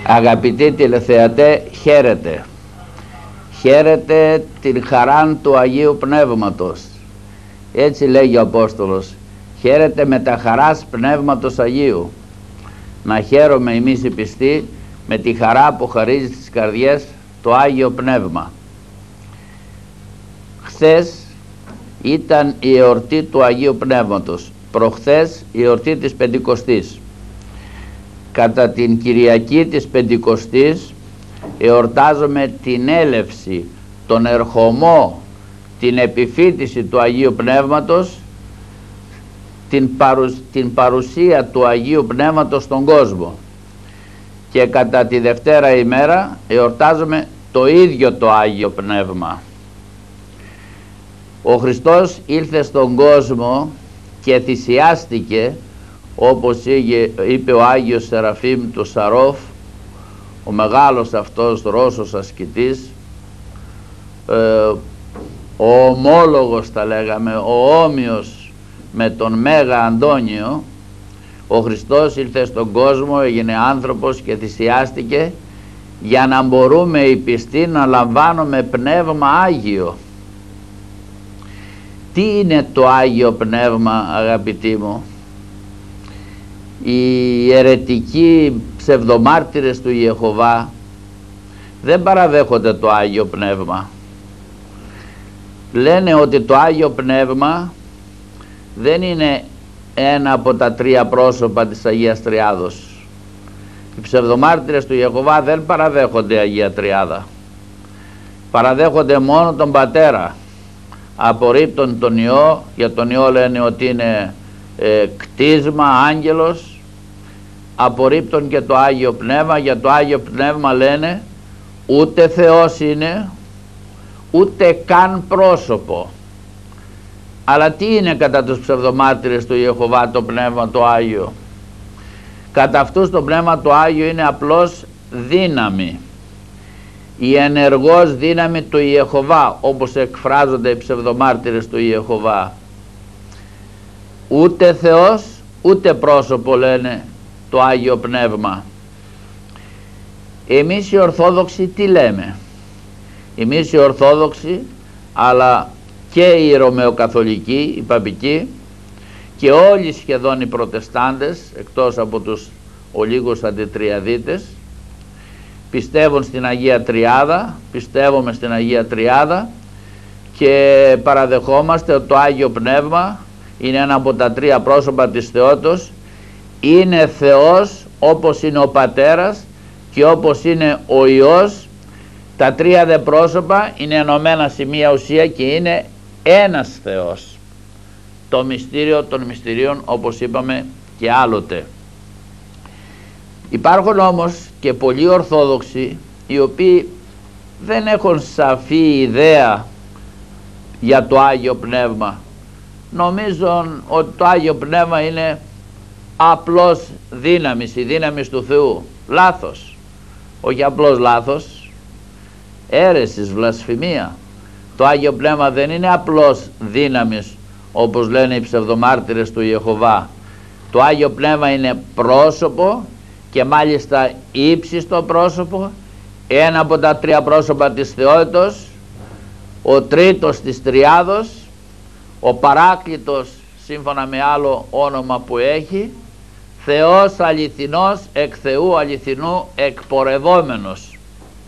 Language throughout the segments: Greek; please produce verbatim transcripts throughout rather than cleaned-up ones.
Αγαπητοί τηλεθεατέ, χαίρετε. Χαίρετε την χαράν του Αγίου Πνεύματος. Έτσι λέγει ο Απόστολος. Χαίρετε με τα χαράς Πνεύματος Αγίου. Να χαίρομαι εμείς οι πιστοί με τη χαρά που χαρίζει στις καρδιές το Άγιο Πνεύμα. Χθες ήταν η εορτή του Αγίου Πνεύματος. Προχθές η εορτή της Πεντηκοστής. Κατά την Κυριακή της Πεντηκοστής εορτάζουμε την έλευση, τον ερχομό, την επιφύτηση του Αγίου Πνεύματος, την, παρουσ, την παρουσία του Αγίου Πνεύματος στον κόσμο. Και κατά τη Δευτέρα ημέρα εορτάζουμε το ίδιο το Άγιο Πνεύμα. Ο Χριστός ήλθε στον κόσμο και θυσιάστηκε, όπως είπε ο Άγιος Σεραφείμ του Σαρόφ, ο μεγάλος αυτός Ρώσος ασκητής, ε, ο ομόλογος τα λέγαμε, ο όμοιος με τον Μέγα Αντώνιο. Ο Χριστός ήλθε στον κόσμο, έγινε άνθρωπος και θυσιάστηκε για να μπορούμε οι πιστοί να λαμβάνουμε Πνεύμα Άγιο. Τι είναι το Άγιο Πνεύμα, αγαπητοί μου? Οι αιρετικοί ψευδομάρτυρες του Ιεχωβά δεν παραδέχονται το Άγιο Πνεύμα. Λένε ότι το Άγιο Πνεύμα δεν είναι ένα από τα τρία πρόσωπα της Αγίας Τριάδος. Οι ψευδομάρτυρες του Ιεχωβά δεν παραδέχονται Αγία Τριάδα. Παραδέχονται μόνο τον Πατέρα. Απορρίπτουν τον Υιό. Για τον Υιό λένε ότι είναι ε, κτίσμα, άγγελος. Απορρίπτουν και το Άγιο Πνεύμα. Για το Άγιο Πνεύμα λένε ούτε Θεός είναι, ούτε καν πρόσωπο. Αλλά τι είναι κατά τους ψευδομάρτυρες του Ιεχωβά το Πνεύμα το Άγιο? Κατά αυτούς το Πνεύμα το Άγιο είναι απλώς δύναμη, η ενεργός δύναμη του Ιεχωβά, όπως εκφράζονται οι ψευδομάρτυρες του Ιεχωβά. Ούτε Θεός ούτε πρόσωπο λένε το Άγιο Πνεύμα. Εμείς οι Ορθόδοξοι τι λέμε? Εμείς οι Ορθόδοξοι, αλλά και οι Ρωμαιοκαθολικοί, οι Παπικοί, και όλοι σχεδόν οι Προτεστάντες, εκτός από τους ολίγους αντιτριαδίτες, πιστεύουν στην Αγία Τριάδα, πιστεύουμε στην Αγία Τριάδα και παραδεχόμαστε ότι το Άγιο Πνεύμα είναι ένα από τα τρία πρόσωπα της Θεότος, είναι Θεός όπως είναι ο Πατέρας και όπως είναι ο Υιός. Τα τρία δε πρόσωπα είναι ενωμένα σε μία ουσία και είναι ένας Θεός. Το μυστήριο των μυστηρίων, όπως είπαμε και άλλοτε. Υπάρχουν όμως και πολλοί Ορθόδοξοι οι οποίοι δεν έχουν σαφή ιδέα για το Άγιο Πνεύμα. Νομίζουν ότι το Άγιο Πνεύμα είναι απλώς δύναμης, η δύναμη του Θεού. Λάθος. Όχι απλώς λάθος, αίρεσης, βλασφημία. Το Άγιο Πνεύμα δεν είναι απλώς δύναμης όπως λένε οι ψευδομάρτυρες του Ιεχωβά. Το Άγιο Πνεύμα είναι πρόσωπο και μάλιστα ύψιστο πρόσωπο, ένα από τα τρία πρόσωπα της Θεότητος, ο τρίτος της Τριάδος, ο Παράκλητος σύμφωνα με άλλο όνομα που έχει, Θεός αληθινός, εκ Θεού αληθινού εκπορευόμενος.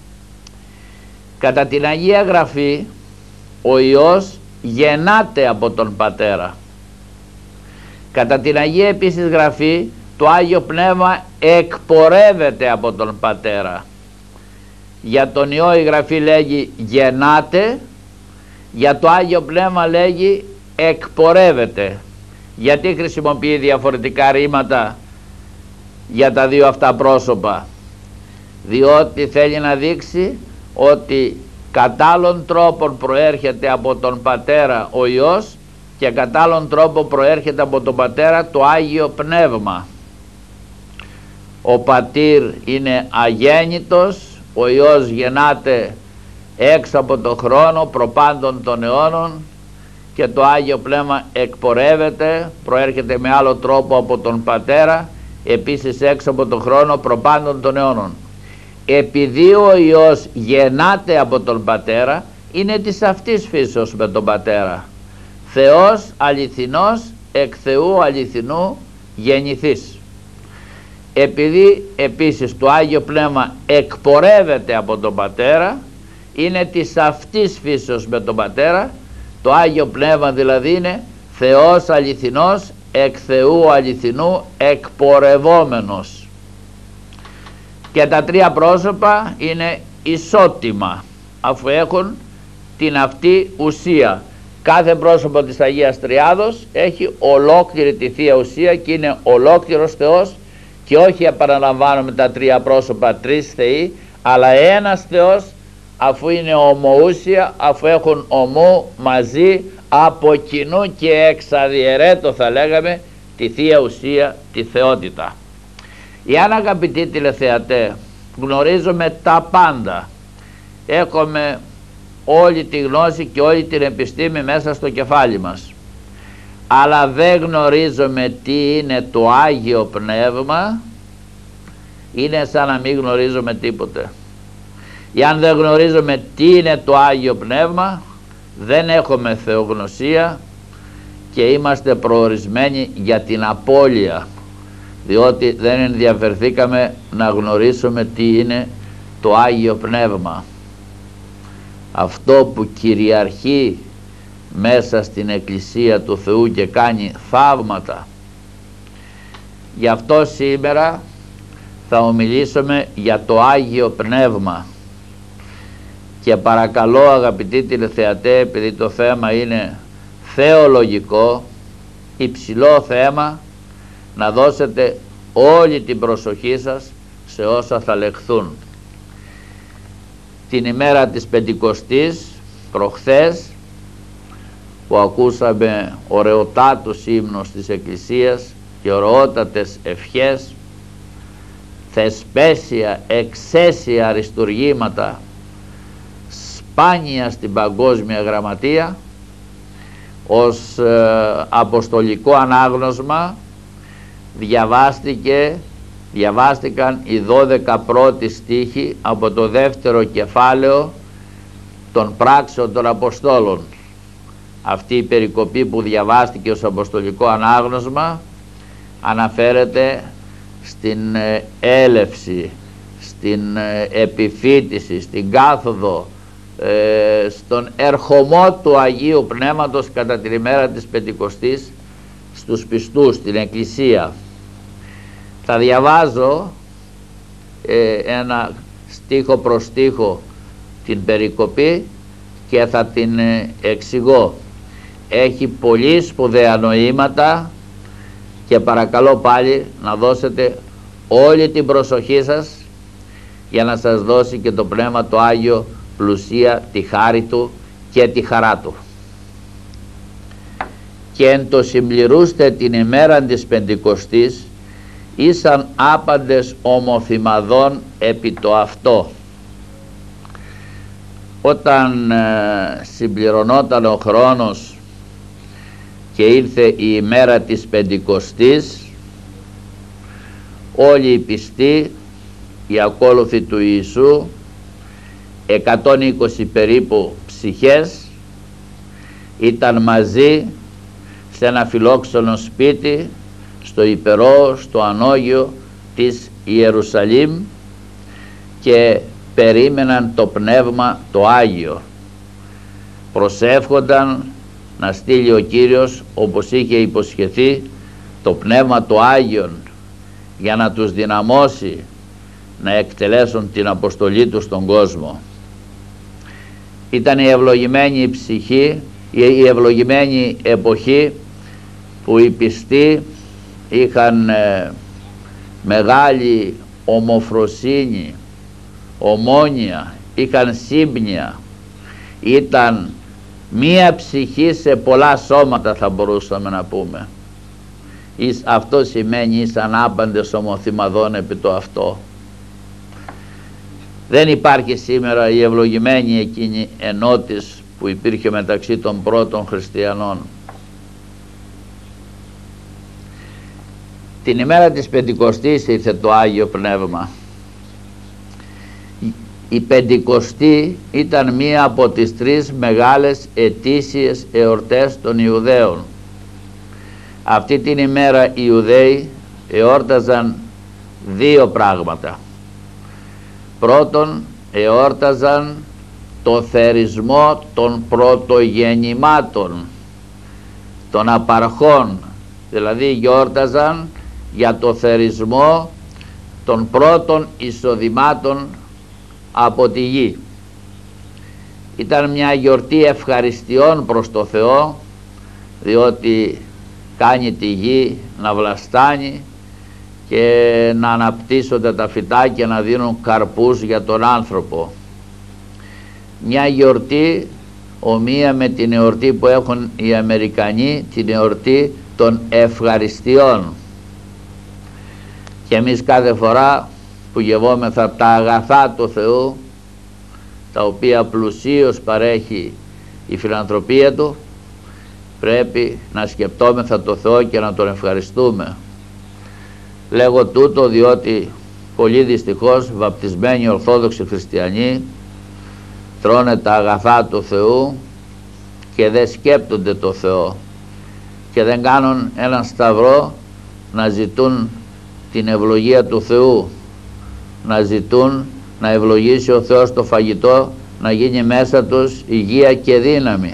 Κατά την Αγία Γραφή ο Υιός γεννάται από τον Πατέρα. Κατά την Αγία επίσης Γραφή το Άγιο Πνεύμα εκπορεύεται από τον Πατέρα. Για τον Υιό η Γραφή λέγει γεννάται, για το Άγιο Πνεύμα λέγει εκπορεύεται. Γιατί χρησιμοποιεί διαφορετικά ρήματα για τα δύο αυτά πρόσωπα? Διότι θέλει να δείξει ότι κατά άλλον τρόπον προέρχεται από τον Πατέρα ο Υιός και κατά άλλον τρόπο προέρχεται από τον Πατέρα το Άγιο Πνεύμα. Ο Πατήρ είναι αγέννητος, ο Υιός γεννάται έξω από τον χρόνο, προπάντων των αιώνων, και το Άγιο Πνεύμα εκπορεύεται, προέρχεται με άλλο τρόπο από τον Πατέρα, επίσης έξω από τον χρόνο, προπάντων των αιώνων. επειδή ο Υιός γεννάται από τον Πατέρα, είναι της αυτής φύσεως με τον Πατέρα. Θεός αληθινός, εκ Θεού αληθινού γεννηθής. Επειδή επίσης το Άγιο Πνεύμα εκπορεύεται από τον Πατέρα, είναι της αυτής φύσεως με τον Πατέρα. Το Άγιο Πνεύμα δηλαδή είναι Θεός αληθινός, εκ Θεού αληθινού εκπορευόμενος. Και τα τρία πρόσωπα είναι ισότιμα, αφού έχουν την αυτή ουσία. Κάθε πρόσωπο της Αγίας Τριάδος έχει ολόκληρη τη Θεία Ουσία και είναι ολόκληρος Θεός, και όχι, επαναλαμβάνουμε, τα τρία πρόσωπα τρεις Θεοί, αλλά ένας Θεός, αφού είναι ομοούσια, αφού έχουν ομού μαζί από κοινού και εξαδιαιρέτω, θα λέγαμε, τη Θεία Ουσία, τη Θεότητα. Εάν, αγαπητοί τηλεθεατέ, γνωρίζουμε τα πάντα, έχουμε όλη τη γνώση και όλη την επιστήμη μέσα στο κεφάλι μας, αλλά δεν γνωρίζουμε τι είναι το Άγιο Πνεύμα, είναι σαν να μην γνωρίζουμε τίποτε. Εάν δεν γνωρίζουμε τι είναι το Άγιο Πνεύμα, δεν έχουμε θεογνωσία και είμαστε προορισμένοι για την απώλεια, διότι δεν ενδιαφερθήκαμε να γνωρίσουμε τι είναι το Άγιο Πνεύμα, αυτό που κυριαρχεί μέσα στην Εκκλησία του Θεού και κάνει θαύματα. Γι' αυτό σήμερα θα ομιλήσουμε για το Άγιο Πνεύμα, και παρακαλώ, αγαπητοί τηλεθεατέ, επειδή το θέμα είναι θεολογικό, υψηλό θέμα, να δώσετε όλη την προσοχή σας σε όσα θα λεχθούν. Την ημέρα της Πεντηκοστής, προχθές, που ακούσαμε ωραιοτάτους ύμνους της Εκκλησίας και ωραιότατες ευχές, θεσπέσια, εξαίσια αριστουργήματα, σπάνια στην Παγκόσμια Γραμματεία, ως ε, αποστολικό ανάγνωσμα διαβάστηκε, διαβάστηκαν οι δώδεκα πρώτοι στίχοι από το δεύτερο κεφάλαιο των πράξεων των Αποστόλων. Αυτή η περικοπή που διαβάστηκε ως αποστολικό ανάγνωσμα αναφέρεται στην έλευση, στην επιφύτηση, στην κάθοδο, στον ερχομό του Αγίου Πνεύματος κατά την ημέρα της Πεντηκοστής στους πιστούς, στην Εκκλησία. Θα διαβάζω ένα στίχο προς στίχο την περικοπή και θα την εξηγώ. Έχει πολύ σπουδαία νοήματα και παρακαλώ πάλι να δώσετε όλη την προσοχή σας για να σας δώσει και το Πνεύμα το Άγιο πλουσία τη χάρη Του και τη χαρά Του. Και εν το συμπληρούστε την ημέρα της Πεντηκοστής, ήσαν άπαντες ομοθυμαδών επί το αυτό. Όταν ε, συμπληρωνόταν ο χρόνος και ήρθε η ημέρα της Πεντηκοστής, όλοι οι πιστοί, οι ακόλουθοι του Ιησού, εκατόν είκοσι περίπου ψυχές, ήταν μαζί σε ένα φιλόξενο σπίτι στο υπερό, στο ανώγειο της Ιερουσαλήμ και περίμεναν το Πνεύμα το Άγιο. Προσεύχονταν να στείλει ο Κύριος, όπως είχε υποσχεθεί, το Πνεύμα το Άγιον για να τους δυναμώσει να εκτελέσουν την αποστολή τους στον κόσμο. Ήταν η ευλογημένη ψυχή, η ευλογημένη εποχή που οι πιστοί είχαν ε, μεγάλη ομοφροσύνη, ομόνοια, είχαν σύμπνοια, ήταν μία ψυχή σε πολλά σώματα, θα μπορούσαμε να πούμε. Αυτό σημαίνει ήσαν άπαντες ομοθυμαδών επί το αυτό. Δεν υπάρχει σήμερα η ευλογημένη εκείνη ενότης που υπήρχε μεταξύ των πρώτων χριστιανών. Την ημέρα της Πεντηκοστής ήρθε το Άγιο Πνεύμα η Πεντηκοστή ήταν μία από τις τρεις μεγάλες ετήσιες εορτές των Ιουδαίων. Αυτή την ημέρα οι Ιουδαίοι εόρταζαν δύο πράγματα. Πρώτον, εόρταζαν το θερισμό των πρωτογεννημάτων, των απαρχών, δηλαδή γιόρταζαν για το θερισμό των πρώτων εισοδημάτων από τη γη. Ήταν μια γιορτή ευχαριστειών προς το Θεό, διότι κάνει τη γη να βλαστάνει και να αναπτύσσονται τα φυτά και να δίνουν καρπούς για τον άνθρωπο. Μια γιορτή ομοία με την εορτή που έχουν οι Αμερικανοί, την εορτή των ευχαριστειών. Και εμείς κάθε φορά που γευόμεθα από τα αγαθά του Θεού, τα οποία πλουσίως παρέχει η φιλανθρωπία Του, πρέπει να σκεπτόμεθα το Θεό και να Τον ευχαριστούμε. Λέγω τούτο διότι πολύ δυστυχώς βαπτισμένοι Ορθόδοξοι Χριστιανοί τρώνε τα αγαθά του Θεού και δεν σκέπτονται το Θεό και δεν κάνουν έναν σταυρό να ζητούν την ευλογία του Θεού, να ζητούν να ευλογήσει ο Θεός το φαγητό, να γίνει μέσα τους υγεία και δύναμη.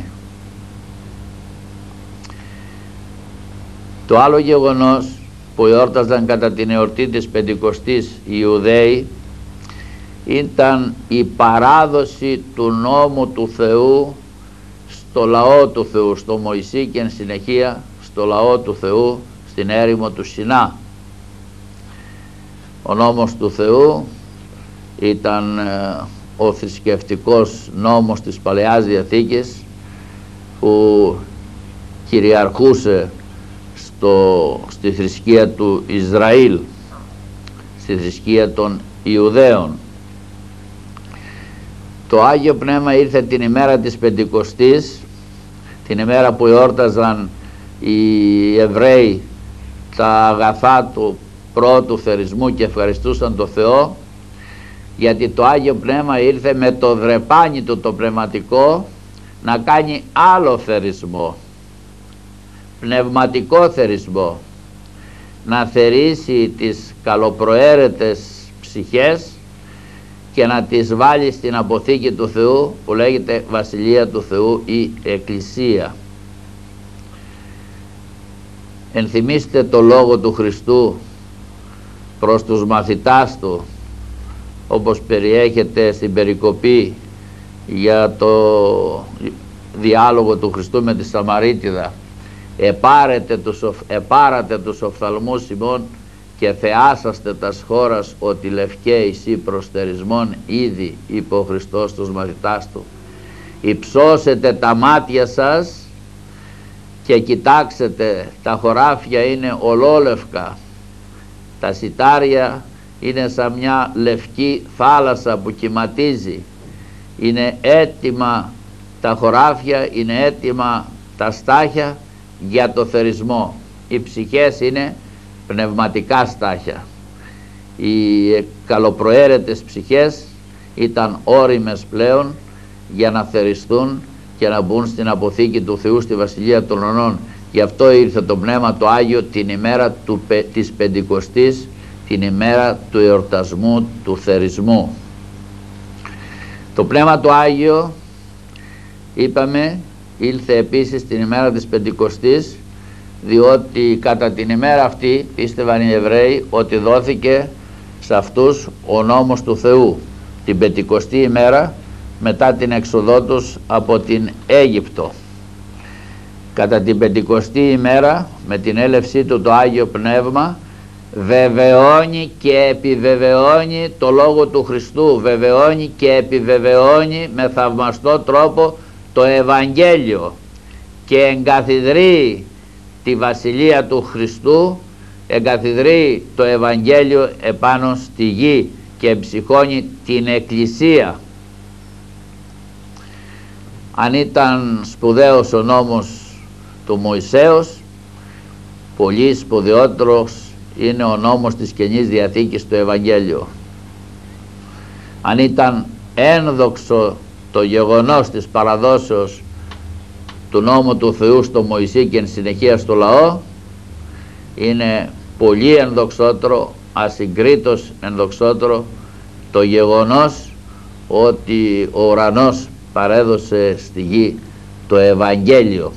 Το άλλο γεγονός που εόρταζαν κατά την εορτή της Πεντηκοστής οι Ιουδαίοι ήταν η παράδοση του νόμου του Θεού στο λαό του Θεού, στο Μωυσή και εν συνεχεία στο λαό του Θεού στην έρημο του Σινά. Ο νόμος του Θεού ήταν ε, ο θρησκευτικός νόμος της Παλαιάς Διαθήκης που κυριαρχούσε στο, στη θρησκεία του Ισραήλ, στη θρησκεία των Ιουδαίων. Το Άγιο Πνεύμα ήρθε την ημέρα της Πεντηκοστής, την ημέρα που εόρταζαν οι Εβραίοι τα αγαθά του πρώτου θερισμού και ευχαριστούσαν το Θεό, γιατί το Άγιο Πνεύμα ήρθε με το δρεπάνι του το πνευματικό να κάνει άλλο θερισμό, πνευματικό θερισμό, να θερήσει τις καλοπροαίρετες ψυχές και να τις βάλει στην αποθήκη του Θεού που λέγεται Βασιλεία του Θεού ή Εκκλησία. Ενθυμίστε το λόγο του Χριστού προς τους μαθητάς Του, όπως περιέχεται στην περικοπή για το διάλογο του Χριστού με τη Σαμαρίτιδα. Επάρετε τους, επάρατε τους οφθαλμούς ημών και θεάσαστε τας χώρας ότι λευκέ εισί προστερισμόν ήδη, είπε ο Χριστός στους μαθητάς Του. Υψώσετε τα μάτια σας και κοιτάξετε, τα χωράφια είναι ολόλευκα, τα σιτάρια είναι σαν μια λευκή θάλασσα που κυματίζει, είναι έτοιμα τα χωράφια, είναι έτοιμα τα στάχια για το θερισμό. Οι ψυχές είναι πνευματικά στάχια. Οι καλοπροαίρετες ψυχές ήταν όριμες πλέον για να θεριστούν και να μπουν στην αποθήκη του Θεού στη Βασιλεία των Ουρανών. Γι' αυτό ήρθε το Πνεύμα το Άγιο την ημέρα του, της Πεντηκοστής, την ημέρα του εορτασμού του θερισμού. Το Πνεύμα το Άγιο, είπαμε, ήλθε επίσης την ημέρα της Πεντηκοστής, διότι κατά την ημέρα αυτή πίστευαν οι Εβραίοι ότι δόθηκε σε αυτούς ο νόμος του Θεού την Πεντηκοστή ημέρα μετά την έξοδό τους από την Αίγυπτο. Κατά την Πεντηκοστή ημέρα, με την έλευσή του το Άγιο Πνεύμα, βεβαιώνει και επιβεβαιώνει το Λόγο του Χριστού, βεβαιώνει και επιβεβαιώνει με θαυμαστό τρόπο το Ευαγγέλιο και εγκαθιδρύει τη Βασιλεία του Χριστού, εγκαθιδρύει το Ευαγγέλιο επάνω στη γη και εμψυχώνει την Εκκλησία. Αν ήταν σπουδαίος ο νόμος του Μωυσέως, πολύ σπουδαιότερος είναι ο νόμος της Καινής Διαθήκης, το Ευαγγέλιο. Αν ήταν ένδοξο το γεγονός της παραδόσεως του νόμου του Θεού στο Μωυσή και εν συνεχεία στο λαό, είναι πολύ ενδοξότερο, ασυγκρίτως ενδοξότερο το γεγονός ότι ο ουρανός παρέδωσε στη γη το Ευαγγέλιο.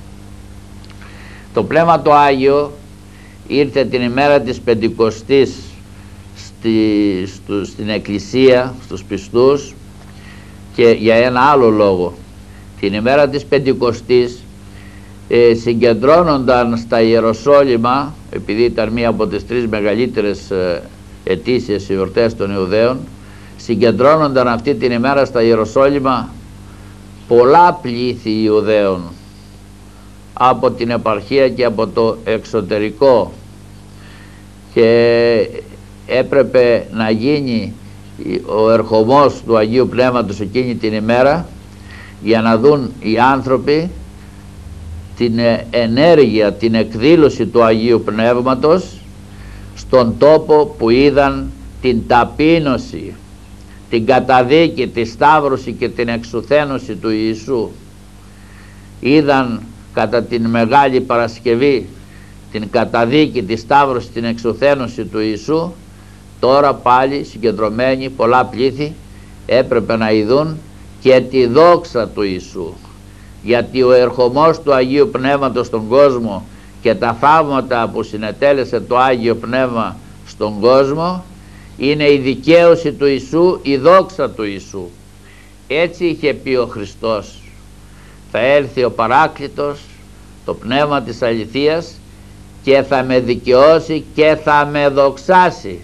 Το Πνεύμα το Άγιο ήρθε την ημέρα της Πεντηκοστής στη, στου, στην Εκκλησία, στους πιστούς, και για ένα άλλο λόγο. Την ημέρα της Πεντηκοστής ε, συγκεντρώνονταν στα Ιεροσόλυμα, επειδή ήταν μία από τις τρεις μεγαλύτερες ε, ετήσιες εορτές των Ιουδαίων, συγκεντρώνονταν αυτή την ημέρα στα Ιεροσόλυμα πολλά πλήθη Ιουδαίων από την επαρχία και από το εξωτερικό, και έπρεπε να γίνει ο ερχομός του Αγίου Πνεύματος εκείνη την ημέρα για να δουν οι άνθρωποι την ενέργεια, την εκδήλωση του Αγίου Πνεύματος στον τόπο που είδαν την ταπείνωση, την καταδίκη, τη σταύρωση και την εξουθένωση του Ιησού. Είδαν κατά την Μεγάλη Παρασκευή την καταδίκη, τη σταύρωση, την εξουθένωση του Ιησού. Τώρα πάλι συγκεντρωμένοι πολλά πλήθη έπρεπε να ειδούν και τη δόξα του Ιησού, γιατί ο ερχομός του Αγίου Πνεύματος στον κόσμο και τα θαύματα που συνετέλεσε το Άγιο Πνεύμα στον κόσμο είναι η δικαίωση του Ιησού, η δόξα του Ιησού. Έτσι είχε πει ο Χριστός: θα έλθει ο Παράκλητος, το Πνεύμα της αληθείας, και θα με δικαιώσει και θα με δοξάσει.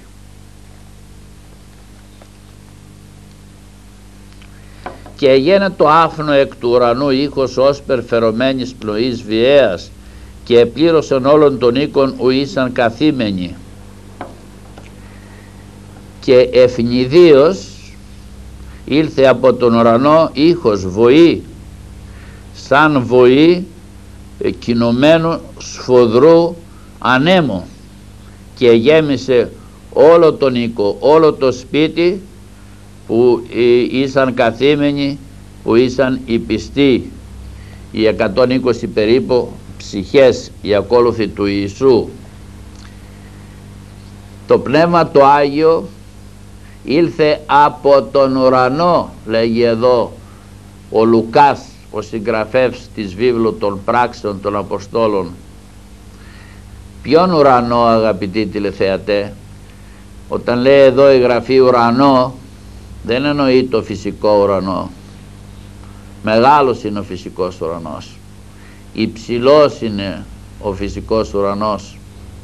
Και έγινε το άφνο εκ του ουρανού ήχος ως περφερωμένης πνοής βιαίας, και επλήρωσαν όλων των οίκων ου ήσαν καθήμενοι. Και ευνηδίως ήλθε από τον ουρανό ήχος βοή, σαν βοή κινωμένου σφοδρού ανέμου, και γέμισε όλο τον οίκο, όλο το σπίτι που ήσαν καθήμενοι, που ήσαν οι πιστοί, οι εκατόν είκοσι περίπου ψυχές, οι ακόλουθοι του Ιησού. Το Πνεύμα το Άγιο ήλθε από τον ουρανό, λέγει εδώ ο Λουκάς, ο συγγραφεύς της βίβλου των πράξεων των Αποστόλων. Ποιον ουρανό, αγαπητοί τηλεθεατέ? Όταν λέει εδώ η Γραφή ουρανό, δεν εννοεί το φυσικό ουρανό. Μεγάλος είναι ο φυσικός ουρανός, υψηλός είναι ο φυσικός ουρανός,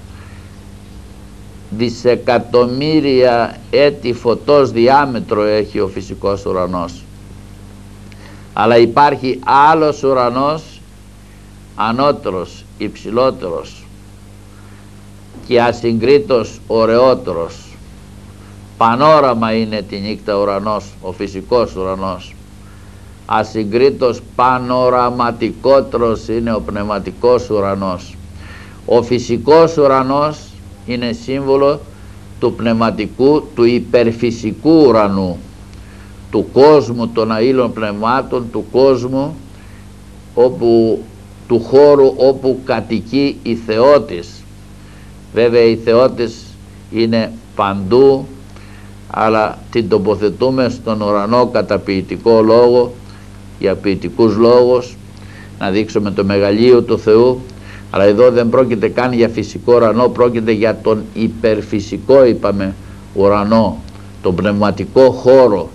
δισεκατομμύρια έτη φωτός διάμετρο έχει ο φυσικός ουρανός. Αλλά υπάρχει άλλος ουρανός, ανώτερος, υψηλότερος και ασυγκρίτως ωραιότερος. Πανόραμα είναι τη νύχτα ουρανός, ο φυσικός ουρανός. Ασυγκρίτως πανοραματικότερος είναι ο πνευματικός ουρανός. Ο φυσικός ουρανός είναι σύμβολο του πνευματικού, του υπερφυσικού ουρανού, του κόσμου των αείλων πνευμάτων, του κόσμου όπου, του χώρου όπου κατοικεί η Θεότης. Βέβαια η Θεότης είναι παντού, αλλά την τοποθετούμε στον ουρανό κατά ποιητικό λόγο, για ποιητικούς λόγους, να δείξουμε το μεγαλείο του Θεού. Αλλά εδώ δεν πρόκειται καν για φυσικό ουρανό, πρόκειται για τον υπερφυσικό, είπαμε, ουρανό, τον πνευματικό χώρο.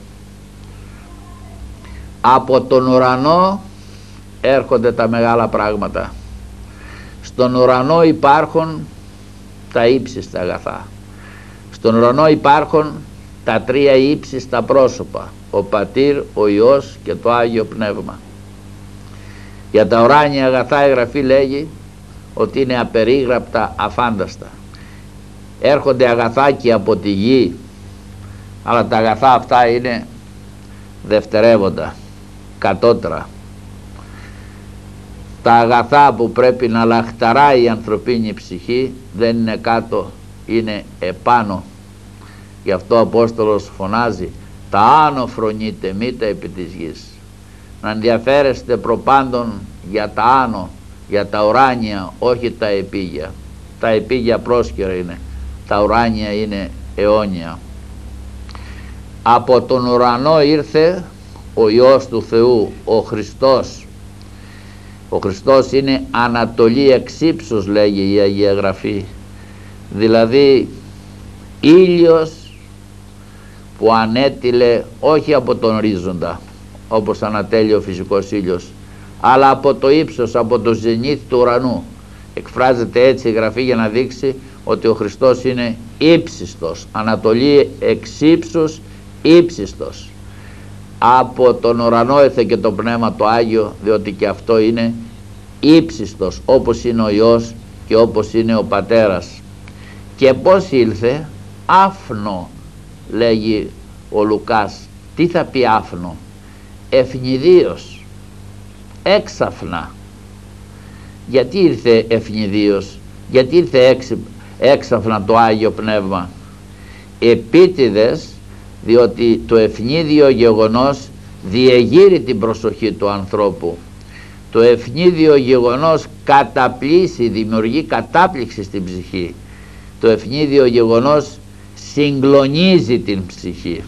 Από τον ουρανό έρχονται τα μεγάλα πράγματα. Στον ουρανό υπάρχουν τα ύψιστα αγαθά. Στον ουρανό υπάρχουν τα τρία ύψιστα πρόσωπα, ο Πατήρ, ο Υιός και το Άγιο Πνεύμα. Για τα ουράνια αγαθά η Γραφή λέγει ότι είναι απερίγραπτα, αφάνταστα. Έρχονται αγαθάκοι από τη γη, αλλά τα αγαθά αυτά είναι δευτερεύοντα, κατώτερα. Τα αγαθά που πρέπει να λαχταράει η ανθρωπίνη ψυχή δεν είναι κάτω, είναι επάνω. Γι' αυτό ο Απόστολος φωνάζει: τα άνω φρονείτε, μη τα επί της γης. Να ενδιαφέρεστε προπάντων για τα άνω, για τα ουράνια, όχι τα επίγεια. Τα επίγεια πρόσκαιρα είναι, τα ουράνια είναι αιώνια. Από τον ουρανό ήρθε ο Υιός του Θεού, ο Χριστός. Ο Χριστός είναι ανατολή εξ ύψους, λέγει η Αγία Γραφή, δηλαδή ήλιος που ανέτειλε όχι από τον ορίζοντα όπως ανατέλει ο φυσικός ήλιος, αλλά από το ύψος, από το ζενήθ του ουρανού. Εκφράζεται έτσι η Γραφή για να δείξει ότι ο Χριστός είναι ύψιστος, ανατολή εξ ύψους, ύψιστος. Από τον ουρανό ήρθε και το Πνεύμα το Άγιο, διότι και αυτό είναι ύψιστος, όπως είναι ο Υιός και όπως είναι ο Πατέρας. Και πώς ήλθε? Άφνο, λέγει ο Λουκάς. Τι θα πει άφνο? Ευνηδίως, έξαφνα. Γιατί ήρθε ευνηδίως? Γιατί ήρθε έξι, έξαφνα το Άγιο Πνεύμα? Επίτηδες, διότι το ευνίδιο γεγονός διεγείρει την προσοχή του ανθρώπου. Το ευνίδιο γεγονός καταπλήσει, δημιουργεί κατάπληξη στην ψυχή. Το ευνίδιο γεγονός συγκλονίζει την ψυχή.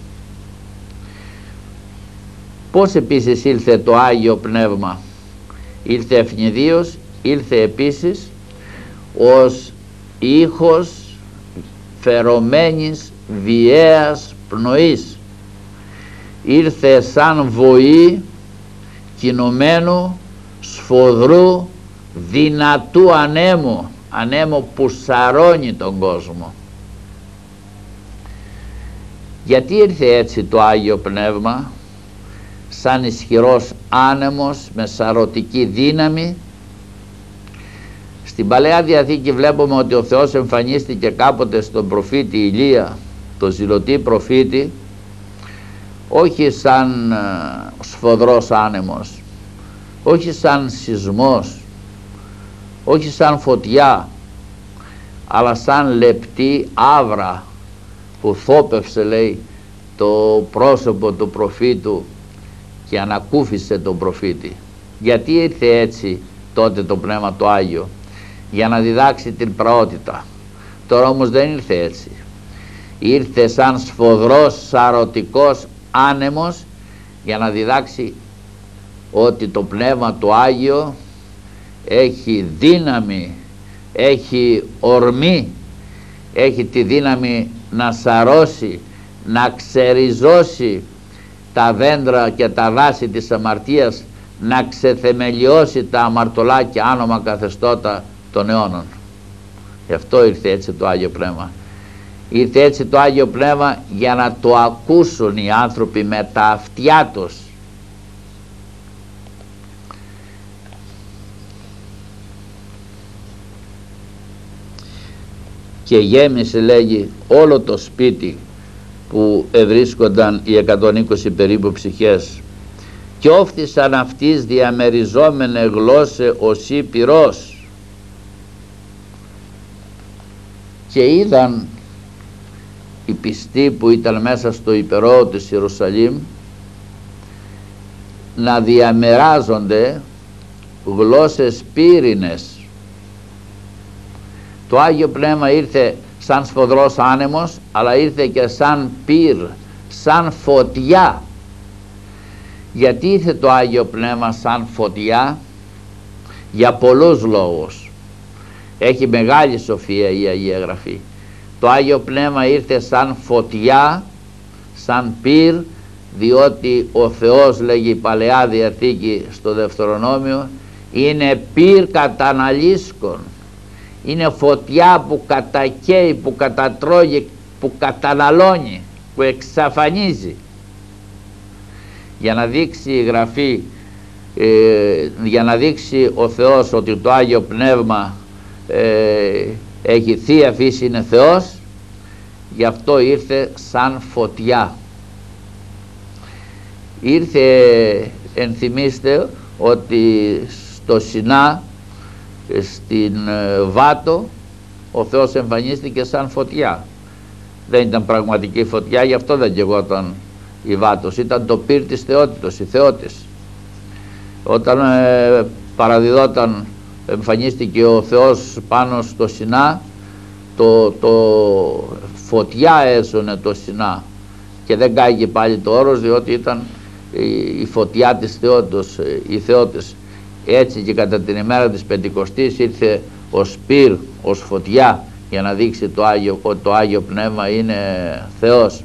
Πώς επίσης ήλθε το Άγιο Πνεύμα? Ήλθε ευνηδίως, ήλθε επίσης ως ήχος φερωμένης βιαίας πνοής. Ήρθε σαν βοή κινουμένου σφοδρού δυνατού ανέμου, ανέμου που σαρώνει τον κόσμο. Γιατί ήρθε έτσι το Άγιο Πνεύμα? Σαν ισχυρός άνεμος με σαρωτική δύναμη. Στην Παλαιά Διαθήκη βλέπουμε ότι ο Θεός εμφανίστηκε κάποτε στον προφήτη Ηλία, το ζηλωτή προφήτη, όχι σαν σφοδρός άνεμος, όχι σαν σεισμός, όχι σαν φωτιά, αλλά σαν λεπτή άβρα που θόπευσε, λέει, το πρόσωπο του προφήτου και ανακούφισε τον προφήτη. Γιατί ήρθε έτσι τότε το Πνεύμα το Άγιο? Για να διδάξει την πραότητα. Τώρα όμως δεν ήρθε έτσι. Ήρθε σαν σφοδρός σαρωτικός άνεμος για να διδάξει ότι το Πνεύμα το Άγιο έχει δύναμη, έχει ορμή, έχει τη δύναμη να σαρώσει, να ξεριζώσει τα δέντρα και τα δάση της αμαρτίας, να ξεθεμελιώσει τα αμαρτωλά και άνομα καθεστώτα των αιώνων. Γι' αυτό ήρθε έτσι το Άγιο Πνεύμα. Ήρθε έτσι το Άγιο Πνεύμα για να το ακούσουν οι άνθρωποι με τα αυτιά τους. Και γέμισε, λέγει, όλο το σπίτι που ευρίσκονταν οι εκατόν είκοσι περίπου ψυχές, και όφθησαν αυτής διαμεριζόμενε γλώσσε οσί πυρός, και είδαν οι πιστοί που ήταν μέσα στο υπερόο της Ιερουσαλήμ να διαμεράζονται γλώσσες πύρινες. Το Άγιο Πνεύμα ήρθε σαν σφοδρός άνεμος, αλλά ήρθε και σαν πύρ, σαν φωτιά. Γιατί ήρθε το Άγιο Πνεύμα σαν φωτιά? Για πολλούς λόγους. Έχει μεγάλη σοφία η Αγία Γραφή. Το Άγιο Πνεύμα ήρθε σαν φωτιά, σαν πύρ, διότι ο Θεός, λέγει η Παλαιά Διαθήκη στο Δευτερονόμιο, είναι πύρ καταναλύσκων. Είναι φωτιά που κατακαίει, που κατατρώγει, που καταναλώνει, που εξαφανίζει. Για να δείξει η Γραφή, ε, για να δείξει ο Θεός ότι το Άγιο Πνεύμα ε, έχει Θεία Φύση, είναι Θεός, γι' αυτό ήρθε σαν φωτιά. Ήρθε, ενθυμίστε ότι στο Σινά, στην Βάτο, ο Θεός εμφανίστηκε σαν φωτιά. Δεν ήταν πραγματική φωτιά, γι' αυτό δεν καιγόταν η Βάτος, ήταν το πυρ της θεότητος, η θεότης. Όταν ε, παραδιδόταν, εμφανίστηκε ο Θεός πάνω στο Σινά, το, το φωτιά έσωνε το Σινά και δεν κάγει πάλι το όρος, διότι ήταν η, η φωτιά της θεότητος, η θεότης. Έτσι και κατά την ημέρα της Πεντηκοστής ήρθε ως πυρ, ως φωτιά, για να δείξει το Άγιο, ότι το Άγιο Πνεύμα είναι Θεός.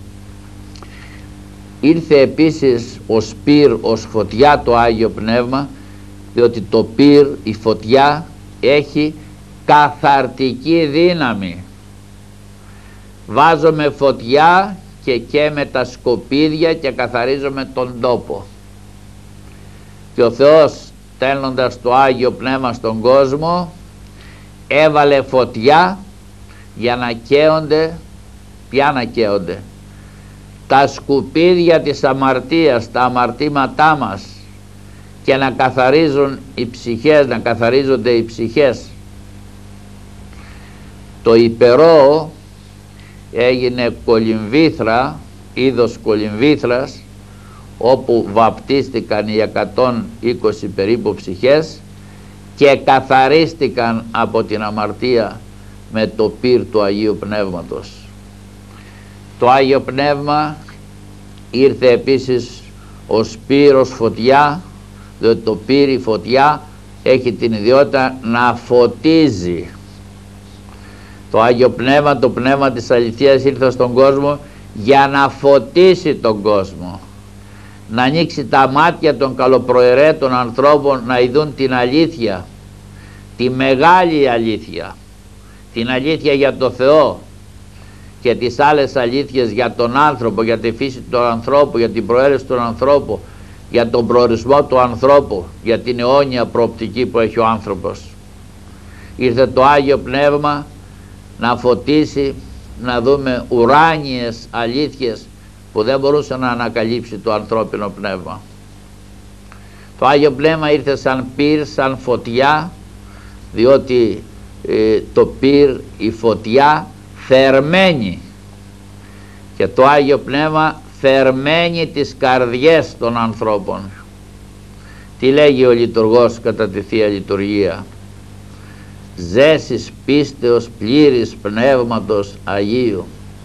Ήρθε επίσης ως πυρ, ως φωτιά το Άγιο Πνεύμα, διότι το πυρ, η φωτιά, έχει καθαρτική δύναμη. Βάζομαι φωτιά και καίμε τα σκουπίδια και καθαρίζομαι τον τόπο. Και ο Θεός, στέλνοντας το Άγιο Πνεύμα στον κόσμο, έβαλε φωτιά για να καίονται, ποια να καίονται, τα σκουπίδια της αμαρτίας, τα αμαρτήματά μας, και να καθαρίζουν οι ψυχές, να καθαρίζονται οι ψυχές. Το υπερό έγινε κολυμβήθρα, είδος κολυμβήθρας, όπου βαπτίστηκαν οι εκατόν είκοσι περίπου ψυχές και καθαρίστηκαν από την αμαρτία με το πυρ του Αγίου Πνεύματος. Το Άγιο Πνεύμα ήρθε επίσης ως πυρ, ως φωτιά, διότι το πυρ, η φωτιά, έχει την ιδιότητα να φωτίζει. Το Άγιο Πνεύμα, το Πνεύμα της αληθείας, ήρθε στον κόσμο για να φωτίσει τον κόσμο, να ανοίξει τα μάτια των καλοπροαιρέτων ανθρώπων να ειδούν την αλήθεια, τη μεγάλη αλήθεια, την αλήθεια για το Θεό και τις άλλες αλήθειες για τον άνθρωπο, για τη φύση του ανθρώπου, για την προαίρεση του ανθρώπου, για τον προορισμό του ανθρώπου, για την αιώνια προοπτική που έχει ο άνθρωπος. Ήρθε το Άγιο Πνεύμα να φωτίσει, να δούμε ουράνιες αλήθειες που δεν μπορούσε να ανακαλύψει το ανθρώπινο πνεύμα. Το Άγιο Πνεύμα ήρθε σαν πυρ, σαν φωτιά, διότι ε, το πυρ, η φωτιά, θερμαίνει, και το Άγιο Πνεύμα θερμαίνει τις καρδιές των ανθρώπων. Τι λέγει ο λειτουργός κατά τη Θεία Λειτουργία? Ζέσης πίστεως πλήρης Πνεύματος Αγίου.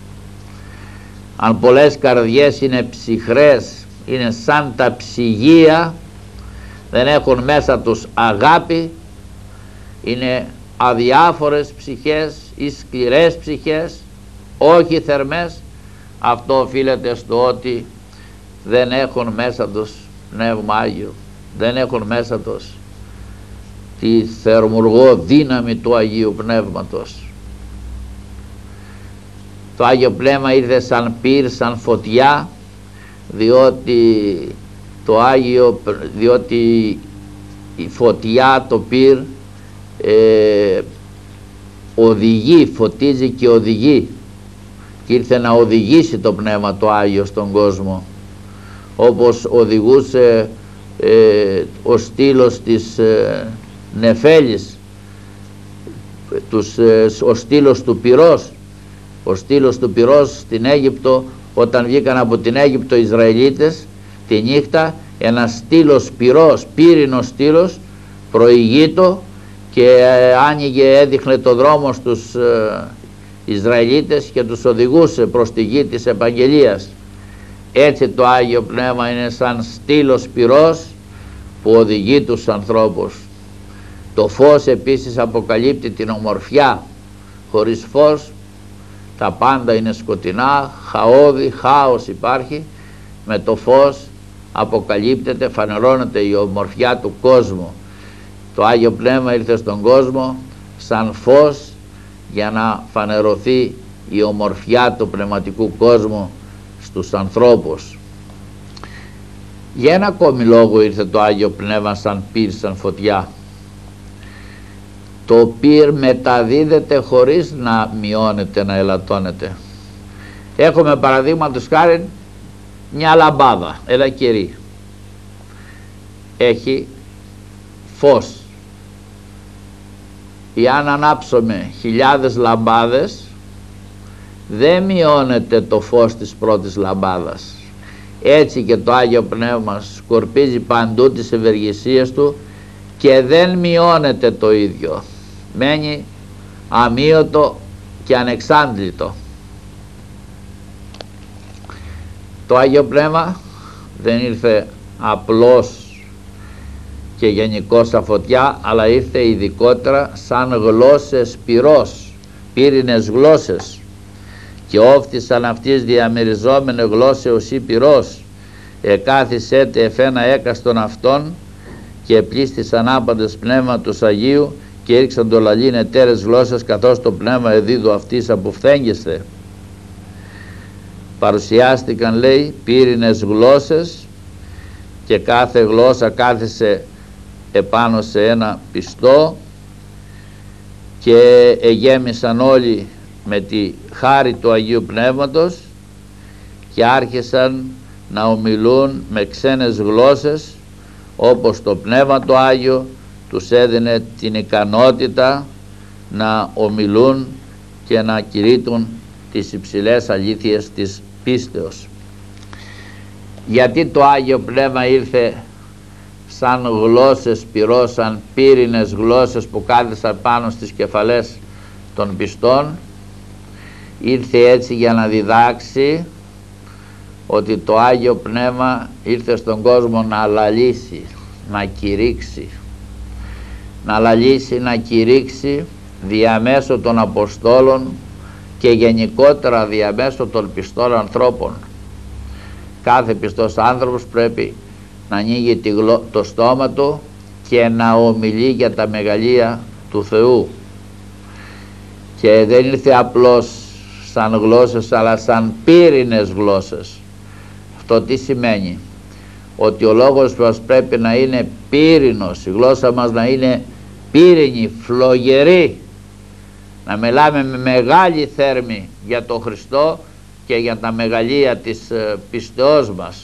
Αν πολλές καρδιές είναι ψυχρές, είναι σαν τα ψυγεία, δεν έχουν μέσα τους αγάπη, είναι αδιάφορες ψυχές ή σκληρές ψυχές, όχι θερμές, αυτό οφείλεται στο ότι δεν έχουν μέσα τους Πνεύμα Άγιο, δεν έχουν μέσα τους τη θερμουργό δύναμη του Αγίου Πνεύματος. Το Άγιο Πνεύμα ήρθε σαν πυρ, σαν φωτιά, διότι το Άγιο, διότι η φωτιά, το πυρ, ε, οδηγεί, φωτίζει και οδηγεί, και ήρθε να οδηγήσει το Πνεύμα το Άγιο στον κόσμο, όπως οδηγούσε ε, ο στήλος της ε, Νεφέλης, τους, ε, ο στήλος του πυρός, ο στήλος του πυρός στην Αίγυπτο, όταν βγήκαν από την Αίγυπτο οι Ισραηλίτες τη νύχτα, ένα στήλος πυρός, πύρινος στήλος, προηγείτο και ε, άνοιγε, έδειχνε το δρόμο στους ε, Ισραηλίτες και τους οδηγούσε προς τη γη της Επαγγελίας. Έτσι το Άγιο Πνεύμα είναι σαν στήλος πυρός που οδηγεί τους ανθρώπους. Το φως επίσης αποκαλύπτει την ομορφιά. Χωρίς φως τα πάντα είναι σκοτεινά, χαόδη, χάος υπάρχει. Με το φως αποκαλύπτεται, φανερώνεται η ομορφιά του κόσμου. Το Άγιο Πνεύμα ήρθε στον κόσμο σαν φως για να φανερωθεί η ομορφιά του πνευματικού κόσμου στους ανθρώπους. Για ένα ακόμη λόγο ήρθε το Άγιο Πνεύμα σαν πυρ, σαν φωτιά. Το πυρ μεταδίδεται χωρίς να μειώνεται, να ελαττώνεται. Έχουμε παραδείγματος χάρη μια λαμπάδα, ένα κερί, έχει φως. Εάν ανάψουμε χιλιάδες λαμπάδες, δεν μειώνεται το φως της πρώτης λαμπάδας. Έτσι και το Άγιο Πνεύμα σκορπίζει παντού τις ευεργεσίες του και δεν μειώνεται το ίδιο, μένει αμείωτο και ανεξάντλητο. Το Άγιο Πνεύμα δεν ήρθε απλώς και γενικώ σαν φωτιά, αλλά ήρθε ειδικότερα σαν γλώσσες πυρός, πύρινες γλώσσες, και όφθησαν αυτής διαμεριζόμενε γλώσσεως ή πυρός, εκάθισέτε εφένα έκαστον αυτών, και πλήστησαν άπαντες πνεύμα τους Αγίου, και έριξαν το λαλήν εταίρες γλώσσες, καθώς το πνεύμα εδίδου αυτής αποφθέγγεσθε. Παρουσιάστηκαν, λέει, πύρινες γλώσσες, και κάθε γλώσσα κάθισε επάνω σε ένα πιστό, και εγέμισαν όλοι με τη χάρη του Αγίου Πνεύματος και άρχισαν να ομιλούν με ξένες γλώσσες, όπως το Πνεύμα το Άγιο τους έδινε την ικανότητα να ομιλούν και να κηρύττουν τις υψηλές αλήθειες της πίστεως. Γιατί το Άγιο Πνεύμα ήρθε σαν γλώσσες πυρός, σαν πύρινες γλώσσες που κάθισαν πάνω στις κεφαλές των πιστών? Ήρθε έτσι για να διδάξει ότι το Άγιο Πνεύμα ήρθε στον κόσμο να λαλήσει, να κηρύξει, να λαλήσει, να κηρύξει διαμέσω των Αποστόλων και γενικότερα διαμέσω των πιστών ανθρώπων. Κάθε πιστός άνθρωπος πρέπει να ανοίγει το στόμα του και να ομιλεί για τα μεγαλεία του Θεού, και δεν ήρθε απλώς σαν γλώσσες, αλλά σαν πύρινες γλώσσες. Αυτό τι σημαίνει? Ότι ο λόγος μας πρέπει να είναι πύρινος, η γλώσσα μας να είναι πύρινη, φλογερή, να μιλάμε με μεγάλη θέρμη για τον Χριστό και για τα μεγαλεία της πιστεώς μας.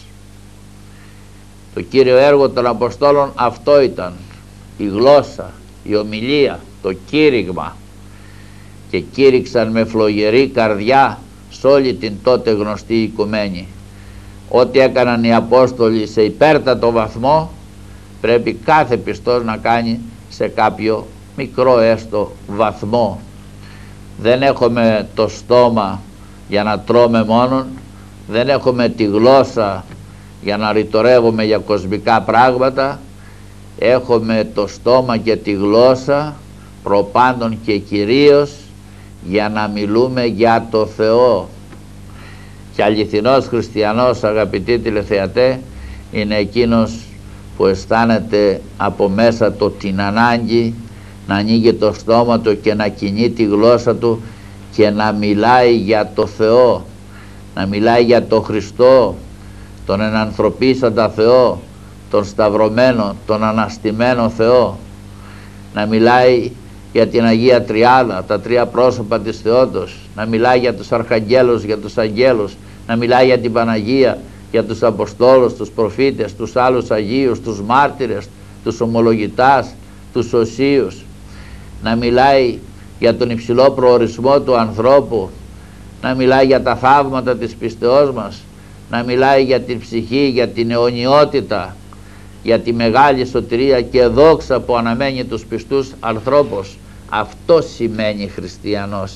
Το κύριο έργο των Αποστόλων αυτό ήταν, η γλώσσα, η ομιλία, το κήρυγμα, και κήρυξαν με φλογερή καρδιά σε όλη την τότε γνωστή οικουμένη. Ό,τι έκαναν οι Απόστολοι σε υπέρτατο βαθμό, πρέπει κάθε πιστός να κάνει σε κάποιο μικρό έστω βαθμό. Δεν έχουμε το στόμα για να τρώμε μόνον, δεν έχουμε τη γλώσσα για να ρητορεύουμε για κοσμικά πράγματα, έχουμε το στόμα και τη γλώσσα προπάντων και κυρίως για να μιλούμε για το Θεό. Και αληθινός χριστιανός, αγαπητοί τηλεθεατέ, είναι εκείνος που αισθάνεται από μέσα του την ανάγκη να ανοίγει το στόμα του και να κινεί τη γλώσσα του και να μιλάει για το Θεό, να μιλάει για το Χριστό, τον ενανθρωπίσαντα Θεό, τον σταυρωμένο, τον αναστημένο Θεό, να μιλάει για την Αγία Τριάδα, τα τρία πρόσωπα της Θεότος, να μιλάει για τους αρχαγγέλους, για τους αγγέλους, να μιλάει για την Παναγία, για τους Αποστόλους, τους προφήτες, τους άλλους Αγίους, τους μάρτυρες, τους ομολογητάς, τους οσίους, να μιλάει για τον υψηλό προορισμό του ανθρώπου, να μιλάει για τα θαύματα της πιστεώς μας, να μιλάει για την ψυχή, για την αιωνιότητα, για τη μεγάλη σωτηρία και δόξα που αναμένει τους πιστούς ανθρώπους. Αυτό σημαίνει χριστιανός.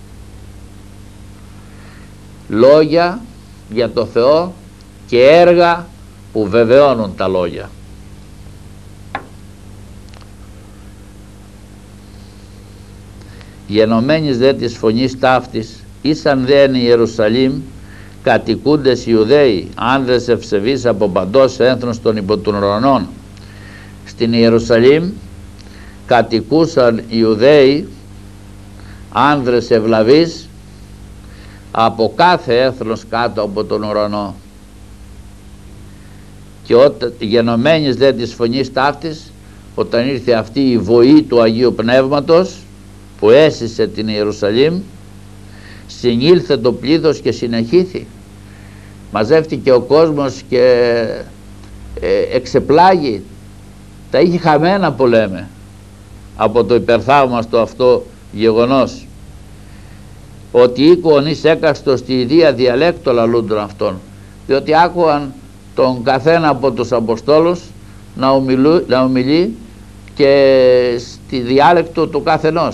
Λόγια για το Θεό και έργα που βεβαιώνουν τα λόγια. Γενομένης δε της φωνής ταύτης, ήσαν δε εν Ιερουσαλήμ κατοικούντες Ιουδαίοι, άνδρες ευσεβείς από παντός ένθνος των υπό των ουρανών. Στην Ιερουσαλήμ κατοικούσαν Ιουδαίοι, άνδρες ευλαβείς από κάθε έθνος κάτω από τον ουρανό. Και όταν γενομένης δε της φωνής ταύτης, όταν ήρθε αυτή η βοή του Αγίου Πνεύματος που έσυσε την Ιερουσαλήμ, συνήλθε το πλήθος και συνεχήθη. Μαζεύτηκε ο κόσμος και ε, εξεπλάγει. Τα είχε χαμένα που λέμε από το υπερθαύμαστο αυτό γεγονός, ότι οίκουον εις έκαστος τη ιδία διαλέκτο λαλούντων αυτών. διότι άκουγαν τον καθένα από τους Αποστόλους να, ομιλού, να ομιλεί και στη διάλεκτο του καθενός.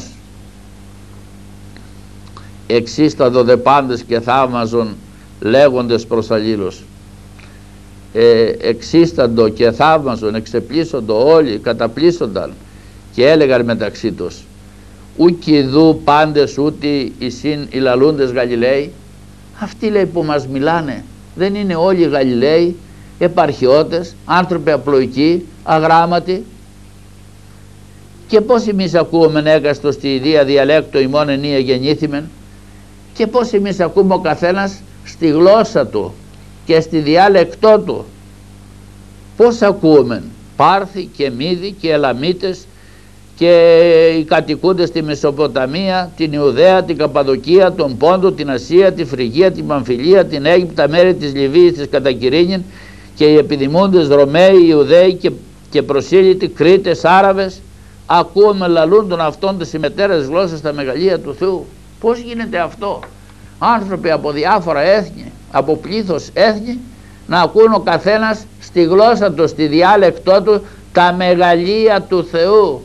Εξίσταντο δε πάντες και θαύμαζον λέγοντες προς αλλήλους. Ε, εξίσταντο και θαύμαζον, εξεπλήσοντο όλοι, καταπλήσονταν και έλεγαν μεταξύ τους, ουκ ιδού πάντες ούτε οι συν οι λαλούντες Γαλιλαίοι. Αυτοί, λέει, που μας μιλάνε δεν είναι όλοι οι Γαλιλαίοι, επαρχιώτες, άνθρωποι απλοϊκοί, αγράμματοι? Και πώς εμείς ακούμε έκαστο στη ιδία διαλέκτο ημών ενία γεννήθημεν, και πώς εμείς ακούμε ο καθένας στη γλώσσα του και στη διάλεκτό του? Πώς ακούμε? Πάρθοι και Μίδοι και Ελαμίτες και οι κατοικούντες στη Μεσοποταμία, την Ιουδαία, την Καπαδοκία, τον Πόντο, την Ασία, τη Φρυγία, την Παμφιλία, την Αίγυπτο, τα μέρη της Λιβύης, της Κατακυρίνην, και οι επιδημούντες Ρωμαίοι, Ιουδαίοι και, και προσήλυτοι, Κρήτες, Άραβες. Ακούμε λαλούν των αυτών τις ημετέρες γλώσσες στα μεγαλεία του Θεού. Πώς γίνεται αυτό? Άνθρωποι από διάφορα έθνη, από πλήθος έθνη, να ακούν ο καθένας στη γλώσσα του, στη διάλεκτό του, τα μεγαλεία του Θεού.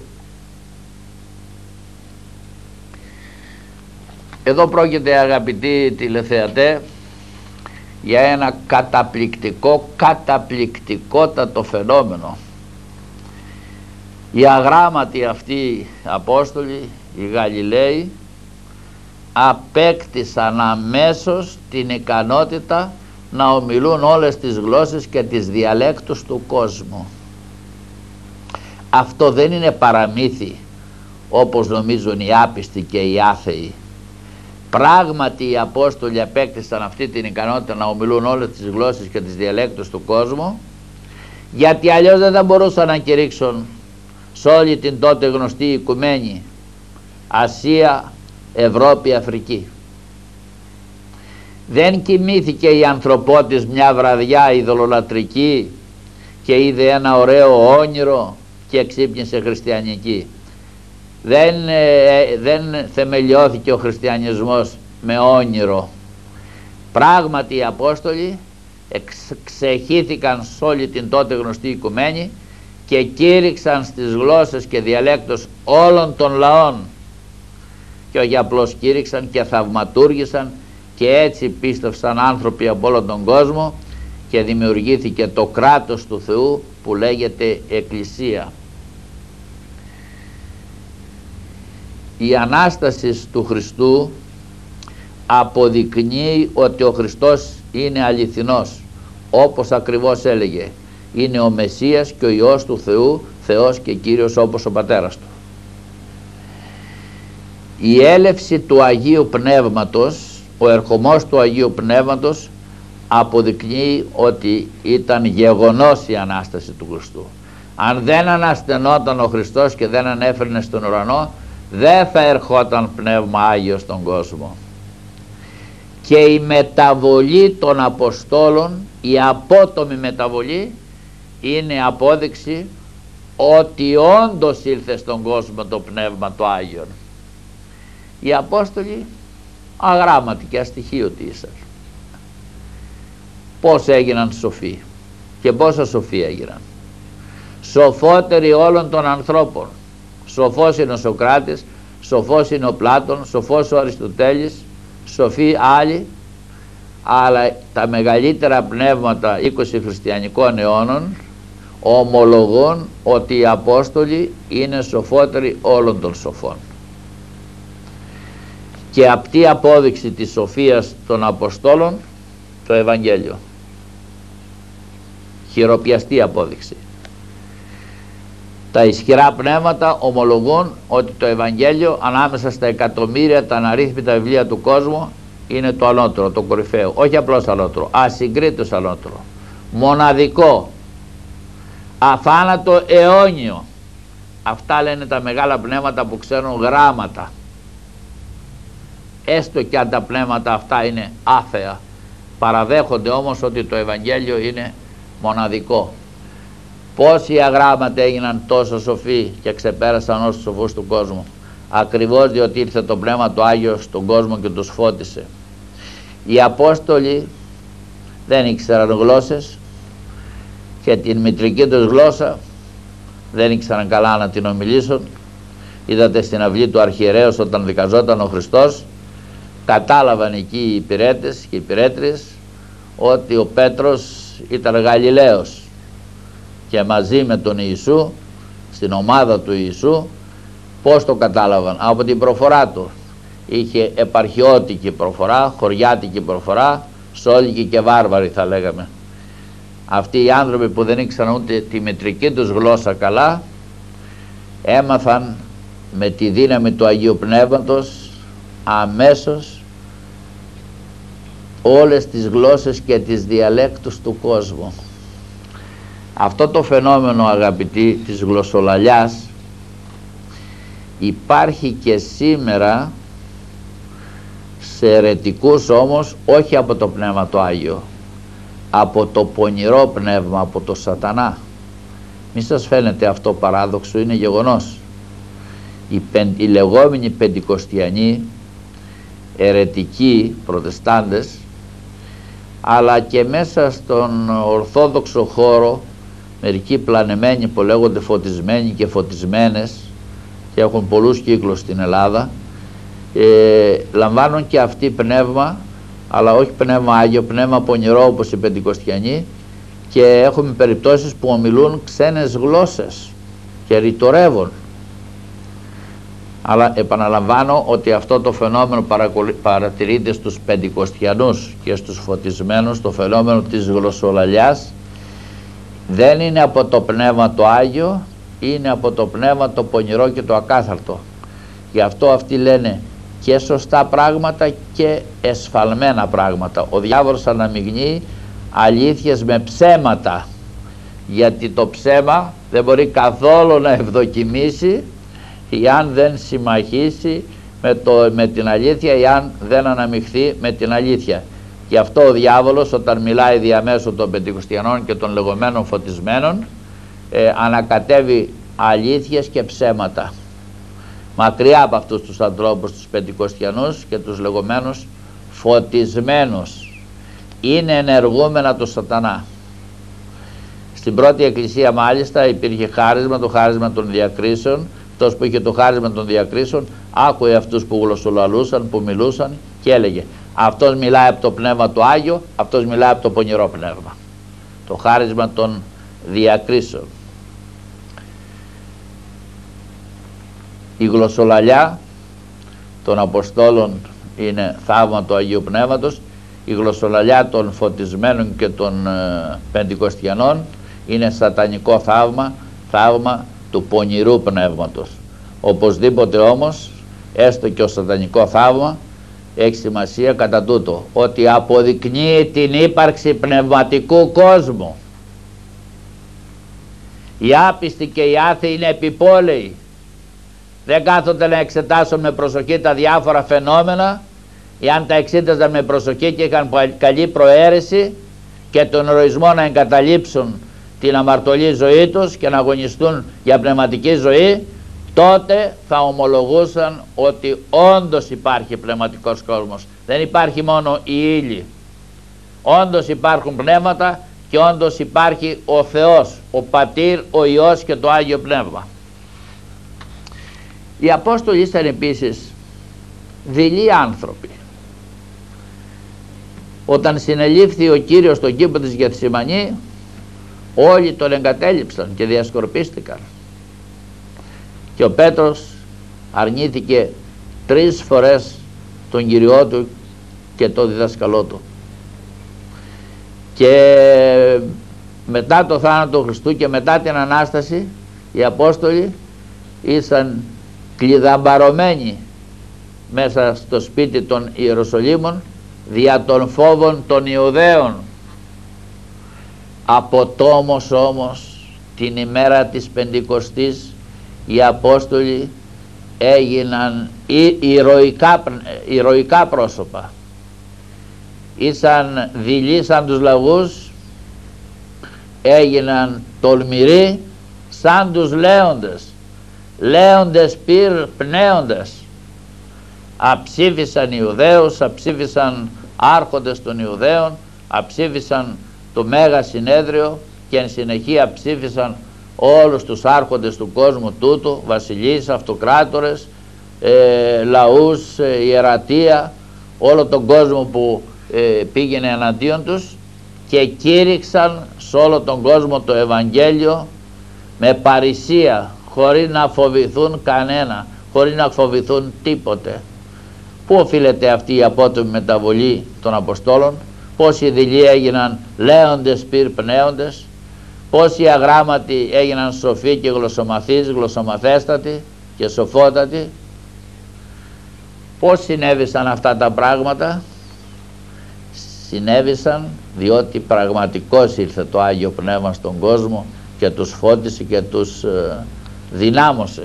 Εδώ πρόκειται, αγαπητοί τηλεθεατέ, για ένα καταπληκτικό, καταπληκτικότατο φαινόμενο. Οι αγράμματοι αυτοί Απόστολοι, οι Γαλιλαίοι, απέκτησαν αμέσως την ικανότητα να ομιλούν όλες τις γλώσσες και τις διαλέκτους του κόσμου. Αυτό δεν είναι παραμύθι όπως νομίζουν οι άπιστοι και οι άθεοι. Πράγματι οι Απόστολοι απέκτησαν αυτή την ικανότητα να ομιλούν όλες τις γλώσσες και τις διαλέκτους του κόσμου, γιατί αλλιώς δεν θα μπορούσαν να κηρύξουν σε όλη την τότε γνωστή οικουμένη Ασία, Ευρώπη, Αφρική. Δεν κοιμήθηκε η ανθρωπότης μια βραδιά ειδωλολατρική και είδε ένα ωραίο όνειρο και ξύπνησε χριστιανική. Δεν, ε, δεν θεμελιώθηκε ο χριστιανισμός με όνειρο. Πράγματι οι Απόστολοι εξ, ξεχύθηκαν σε όλη την τότε γνωστή οικουμένη και κήρυξαν στις γλώσσες και διαλέκτους όλων των λαών, και όχι απλώς κήρυξαν, και θαυματούργησαν, και έτσι πίστευσαν άνθρωποι από όλον τον κόσμο και δημιουργήθηκε το κράτος του Θεού που λέγεται Εκκλησία. Η Ανάσταση του Χριστού αποδεικνύει ότι ο Χριστός είναι αληθινός, όπως ακριβώς έλεγε, είναι ο Μεσσίας και ο Υιός του Θεού, Θεός και Κύριος όπως ο Πατέρας του. Η έλευση του Αγίου Πνεύματος, ο ερχομός του Αγίου Πνεύματος αποδεικνύει ότι ήταν γεγονός η Ανάσταση του Χριστού. Αν δεν αναστενόταν ο Χριστός και δεν ανέφερνε στον ουρανό, δεν θα ερχόταν Πνεύμα Άγιο στον κόσμο. Και η μεταβολή των Αποστόλων, η απότομη μεταβολή, είναι απόδειξη ότι όντως ήλθε στον κόσμο το Πνεύμα το Άγιον. Οι Απόστολοι αγράμματοι και αστοιχείωτοι ήσαν. Πώς έγιναν σοφοί και πόσα σοφοί έγιναν? Σοφότεροι όλων των ανθρώπων. Σοφός είναι ο Σωκράτης, σοφός είναι ο Πλάτων, σοφός ο Αριστοτέλης, σοφοί άλλοι, αλλά τα μεγαλύτερα πνεύματα είκοσι χριστιανικών αιώνων ομολογούν ότι οι Απόστολοι είναι σοφότεροι όλων των σοφών. Και αυτή απόδειξη της σοφίας των Αποστόλων το Ευαγγέλιο, χειροπιαστή απόδειξη. Τα ισχυρά πνεύματα ομολογούν ότι το Ευαγγέλιο ανάμεσα στα εκατομμύρια τα αναρρύθμιτα βιβλία του κόσμου είναι το ανώτερο, το κορυφαίο, όχι απλώς ανώτερο, ασυγκρίτως ανώτερο, μοναδικό, αφάνατο, αιώνιο. Αυτά λένε τα μεγάλα πνεύματα που ξέρουν γράμματα, έστω και αν τα πνεύματα αυτά είναι άθεα, παραδέχονται όμως ότι το Ευαγγέλιο είναι μοναδικό. Πόσοι αγράμματα έγιναν τόσο σοφοί και ξεπέρασαν όσους σοφούς του κόσμου? Ακριβώς διότι ήρθε το Πνεύμα το Άγιο στον κόσμο και τους φώτισε. Οι Απόστολοι δεν ήξεραν γλώσσες και την μητρική τους γλώσσα δεν ήξεραν καλά να την ομιλήσουν. Είδατε στην αυλή του αρχιερέως όταν δικαζόταν ο Χριστός, κατάλαβαν εκεί οι υπηρέτες και οι υπηρέτριες ότι ο Πέτρος ήταν Γαλιλαίος, και μαζί με τον Ιησού, στην ομάδα του Ιησού, πώς το κατάλαβαν? Από την προφορά του. Είχε επαρχιώτικη προφορά, χωριάτικη προφορά, σόλικη και βάρβαρη θα λέγαμε. Αυτοί οι άνθρωποι που δεν ήξεραν ούτε τη μητρική τους γλώσσα καλά, έμαθαν με τη δύναμη του Αγίου Πνεύματος αμέσως όλες τις γλώσσες και τις διαλέκτους του κόσμου. Αυτό το φαινόμενο, αγαπητοί, της γλωσσολαλιάς υπάρχει και σήμερα σε αιρετικούς, όμως όχι από το Πνεύμα το Άγιο, από το πονηρό πνεύμα, από το σατανά. Μη σας φαίνεται αυτό παράδοξο, είναι γεγονός. Οι, πεν, οι λεγόμενοι πεντηκοστιανοί, αιρετικοί προτεστάντες, αλλά και μέσα στον ορθόδοξο χώρο μερικοί πλανεμένοι που λέγονται φωτισμένοι και φωτισμένες και έχουν πολλούς κύκλους στην Ελλάδα, ε, λαμβάνουν και αυτοί πνεύμα, αλλά όχι πνεύμα Άγιο, πνεύμα πονηρό όπως οι πεντηκοστιανοί, και έχουμε περιπτώσεις που ομιλούν ξένες γλώσσες και ρητορεύουν. Αλλά επαναλαμβάνω ότι αυτό το φαινόμενο παρατηρείται στους πεντηκοστιανούς και στους φωτισμένους. Το φαινόμενο της γλωσσολαλιάς δεν είναι από το πνεύμα το Άγιο, είναι από το πνεύμα το πονηρό και το ακάθαρτο. Γι' αυτό αυτοί λένε και σωστά πράγματα και εσφαλμένα πράγματα. Ο διάβολος αναμειγνύει αλήθειες με ψέματα, γιατί το ψέμα δεν μπορεί καθόλου να ευδοκιμήσει εάν δεν συμμαχίσει με, το, με την αλήθεια, εάν δεν αναμειχθεί με την αλήθεια. Γι' αυτό ο διάβολος, όταν μιλάει διαμέσου των πεντηκοστιανών και των λεγόμενων φωτισμένων, ε, ανακατεύει αλήθειες και ψέματα. Μακριά από αυτούς τους ανθρώπους, τους πεντηκοστιανούς και τους λεγόμενους φωτισμένους, είναι ενεργούμενα του σατανά. Στην πρώτη εκκλησία μάλιστα υπήρχε χάρισμα, το χάρισμα των διακρίσεων. Αυτός που είχε το χάρισμα των διακρίσεων άκουε αυτούς που γλωσσολαλούσαν, που μιλούσαν, και έλεγε αυτός μιλάει από το πνεύμα του Άγιο, αυτός μιλάει από το πονηρό πνεύμα. Το χάρισμα των διακρίσεων. Η γλωσσολαλιά των Αποστόλων είναι θαύμα του Αγίου Πνεύματος. Η γλωσσολαλιά των φωτισμένων και των ε, πεντηκοστιανών είναι σατανικό θαύμα, θαύμα του πονηρού πνεύματος. Οπωσδήποτε όμως, έστω και ο σατανικό θαύμα έχει σημασία κατά τούτο, ότι αποδεικνύει την ύπαρξη πνευματικού κόσμου. Οι άπιστοι και οι άθεοι είναι επιπόλαιοι. Δεν κάθονται να εξετάσουν με προσοχή τα διάφορα φαινόμενα. Εάν τα εξήταζαν με προσοχή και είχαν καλή προαίρεση και τον ηρωισμό να εγκαταλείψουν την αμαρτωλή ζωή τους και να αγωνιστούν για πνευματική ζωή, τότε θα ομολογούσαν ότι όντως υπάρχει πνευματικός κόσμος. Δεν υπάρχει μόνο η ύλη. Όντως υπάρχουν πνεύματα και όντως υπάρχει ο Θεός, ο Πατήρ, ο Υιός και το Άγιο Πνεύμα. Οι Απόστολοι ήταν επίσης δειλοί άνθρωποι. Όταν συνελήφθη ο Κύριος στον κήπο της Γεθσιμανή, όλοι τον εγκατέλειψαν και διασκορπίστηκαν. Και ο Πέτρος αρνήθηκε τρεις φορές τον Κυριό του και τον διδασκαλό του. Και μετά το θάνατο του Χριστού και μετά την Ανάσταση, οι Απόστολοι ήσαν κλειδαμπαρωμένοι μέσα στο σπίτι των Ιεροσολύμων δια των φόβων των Ιουδαίων. Από τόμος όμως την ημέρα της Πεντηκοστής οι Απόστολοι έγιναν ηρωικά, ηρωικά πρόσωπα. Ήσαν δειλοί σαν τους λαγούς, έγιναν τολμηροί σαν τους λέοντες, λέοντες πυρ πνέοντες. Αψήφισαν Ιουδαίους, αψήφισαν άρχοντες των Ιουδαίων, αψήφισαν το Μέγα Συνέδριο και εν συνεχεία ψήφισαν όλους τους άρχοντες του κόσμου τούτου, βασιλείς, αυτοκράτορες, ε, λαούς, ε, ιερατεία, όλο τον κόσμο που ε, πήγαινε εναντίον τους, και κήρυξαν σε όλο τον κόσμο το Ευαγγέλιο με παρησία, χωρίς να φοβηθούν κανένα, χωρίς να φοβηθούν τίποτε. Πού οφείλεται αυτή η απότομη μεταβολή των Αποστόλων? Πόσοι δειλοί έγιναν λέοντες πυρ πνέοντες, πόσοι αγράμματοι έγιναν σοφοί και γλωσσομαθείς, γλωσσομαθέστατοι και σοφότατοι? Πώς συνέβησαν αυτά τα πράγματα? Συνέβησαν διότι πραγματικώς ήρθε το Άγιο Πνεύμα στον κόσμο και τους φώτισε και τους ε, δυνάμωσε.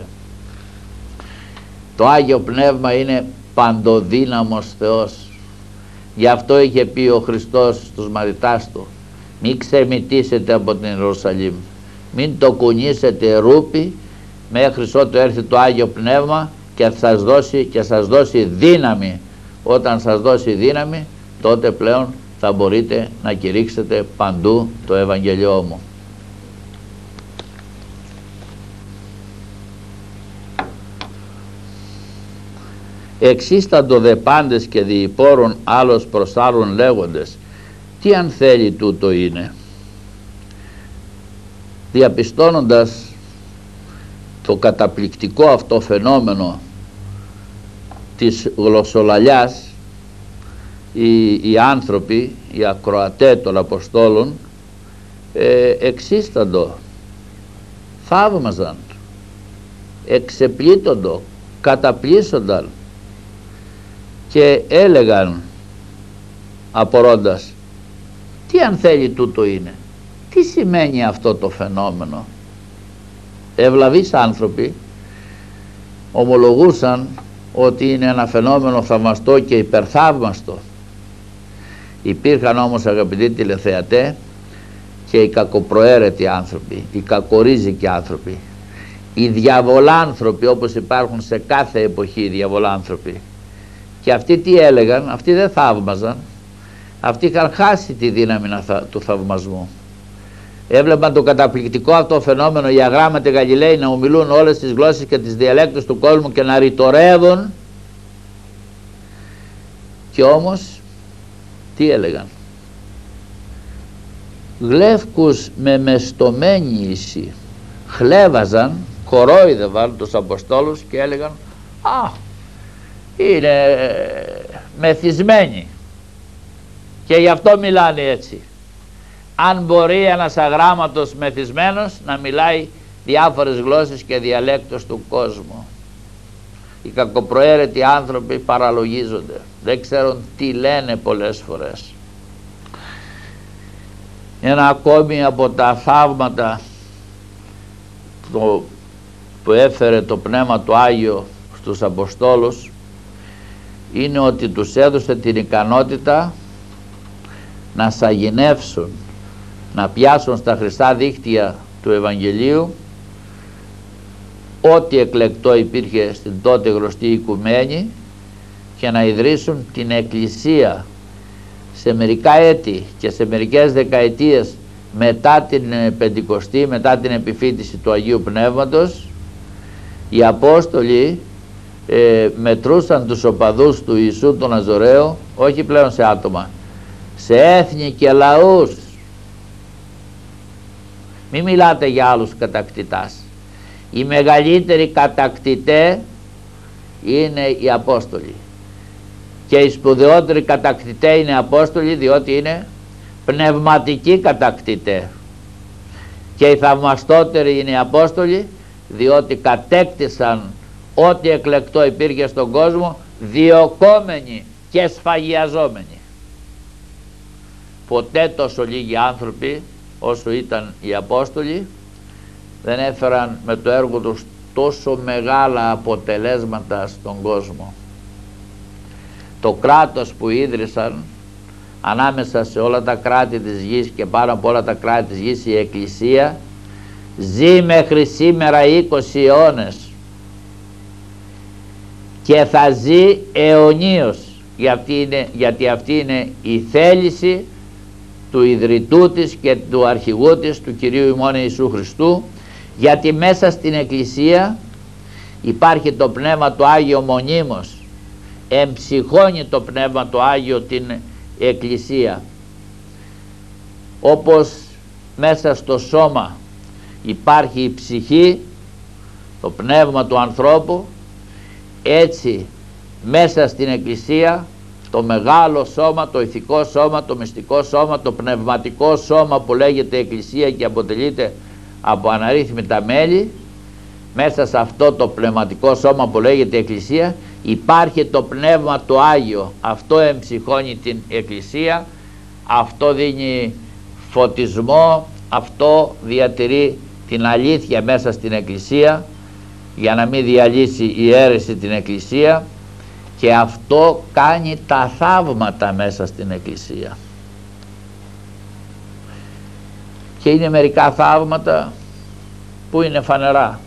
Το Άγιο Πνεύμα είναι παντοδύναμος Θεός. Γι' αυτό είχε πει ο Χριστός στους μαθητάς του: μην ξεμητήσετε από την Ιερουσαλήμ, μην το κουνήσετε ρούπι μέχρι ότου έρθει το Άγιο Πνεύμα και σας δώσει, και σας δώσει δύναμη. Όταν σας δώσει δύναμη, τότε πλέον θα μπορείτε να κηρύξετε παντού το Ευαγγελιό μου. Εξίσταντο δε πάντες και διηπόρων άλλος προς άλλον λέγοντες, τι αν θέλει τούτο είναι? Διαπιστώνοντας το καταπληκτικό αυτό φαινόμενο της γλωσσολαλιάς, οι, οι άνθρωποι, οι ακροατές των Αποστόλων, ε, εξίσταντο, θαύμαζαν, εξεπλήττοντο, καταπλήσονταν και έλεγαν απορώντας, τι αν θέλει τούτο είναι? Τι σημαίνει αυτό το φαινόμενο? Ευλαβείς άνθρωποι ομολογούσαν ότι είναι ένα φαινόμενο θαυμαστό και υπερθαύμαστο. Υπήρχαν όμως, αγαπητοί τηλεθεατέ, και οι κακοπροαίρετοι άνθρωποι, οι κακορίζικοι άνθρωποι, οι διαβολάνθρωποι, όπως υπάρχουν σε κάθε εποχή οι διαβολάνθρωποι. Και αυτοί τι έλεγαν? Αυτοί δεν θαύμαζαν, αυτοί είχαν χάσει τη δύναμη του θαυμασμού. Έβλεπαν το καταπληκτικό αυτό φαινόμενο, οι αγράμματοι Γαλιλαίοι να ομιλούν όλες τις γλώσσες και τις διαλέκτους του κόσμου και να ρητορεύουν, και όμως τι έλεγαν? Γλεύκους με μεστομένη ίση, χλέβαζαν, κορόιδευαν τους Αποστόλους και έλεγαν, α, είναι μεθυσμένοι και γι' αυτό μιλάνε έτσι. Αν μπορεί ένας αγράμματος μεθυσμένος να μιλάει διάφορες γλώσσες και διαλέκτος του κόσμου? Οι κακοπροαίρετοι άνθρωποι παραλογίζονται, δεν ξέρουν τι λένε πολλές φορές. Ένα ακόμη από τα θαύματα το, που έφερε το Πνεύμα του Άγιο στους Αποστόλους είναι ότι τους έδωσε την ικανότητα να σαγηνεύσουν, να πιάσουν στα χρυσά δίχτυα του Ευαγγελίου ό,τι εκλεκτό υπήρχε στην τότε γνωστή οικουμένη και να ιδρύσουν την Εκκλησία. Σε μερικά έτη και σε μερικές δεκαετίες μετά την Πεντηκοστή, μετά την επιφύτηση του Αγίου Πνεύματος, οι Απόστολοι ε, μετρούσαν τους οπαδούς του Ιησού τον Ναζωραίο όχι πλέον σε άτομα, σε έθνη και λαούς. Μη μιλάτε για άλλους κατακτητάς. Οι μεγαλύτεροι κατακτητές είναι οι Απόστολοι και οι σπουδαιότεροι κατακτητές είναι οι Απόστολοι, διότι είναι πνευματικοί κατακτητές, και οι θαυμαστότεροι είναι οι Απόστολοι διότι κατέκτησαν ό,τι εκλεκτό υπήρχε στον κόσμο, διωκόμενοι και σφαγιαζόμενοι. Ποτέ τόσο λίγοι άνθρωποι όσο ήταν οι Απόστολοι δεν έφεραν με το έργο τους τόσο μεγάλα αποτελέσματα στον κόσμο. Το κράτος που ίδρυσαν ανάμεσα σε όλα τα κράτη της γης και πάνω από όλα τα κράτη της γης, η Εκκλησία ζει μέχρι σήμερα είκοσι αιώνες και θα ζει αιωνίως, γιατί, είναι, γιατί αυτή είναι η θέληση του ιδρυτού της και του αρχηγού της, του Κυρίου ημών Ιησού Χριστού, γιατί μέσα στην Εκκλησία υπάρχει το Πνεύμα το Άγιο μονίμως, εμψυχώνει το Πνεύμα το Άγιο την Εκκλησία. Όπως μέσα στο σώμα υπάρχει η ψυχή, το πνεύμα του ανθρώπου, έτσι μέσα στην Εκκλησία το μεγάλο σώμα, το ηθικό σώμα, το μυστικό σώμα, το πνευματικό σώμα που λέγεται Εκκλησία και αποτελείται από αναρρύθμιτα μέλη, μέσα σε αυτό το πνευματικό σώμα που λέγεται Εκκλησία υπάρχει το Πνεύμα το Άγιο. Αυτό εμψυχώνει την Εκκλησία, αυτό δίνει φωτισμό, αυτό διατηρεί την αλήθεια μέσα στην Εκκλησία για να μην διαλύσει η αίρεση την Εκκλησία, και αυτό κάνει τα θαύματα μέσα στην Εκκλησία. Και είναι μερικά θαύματα που είναι φανερά,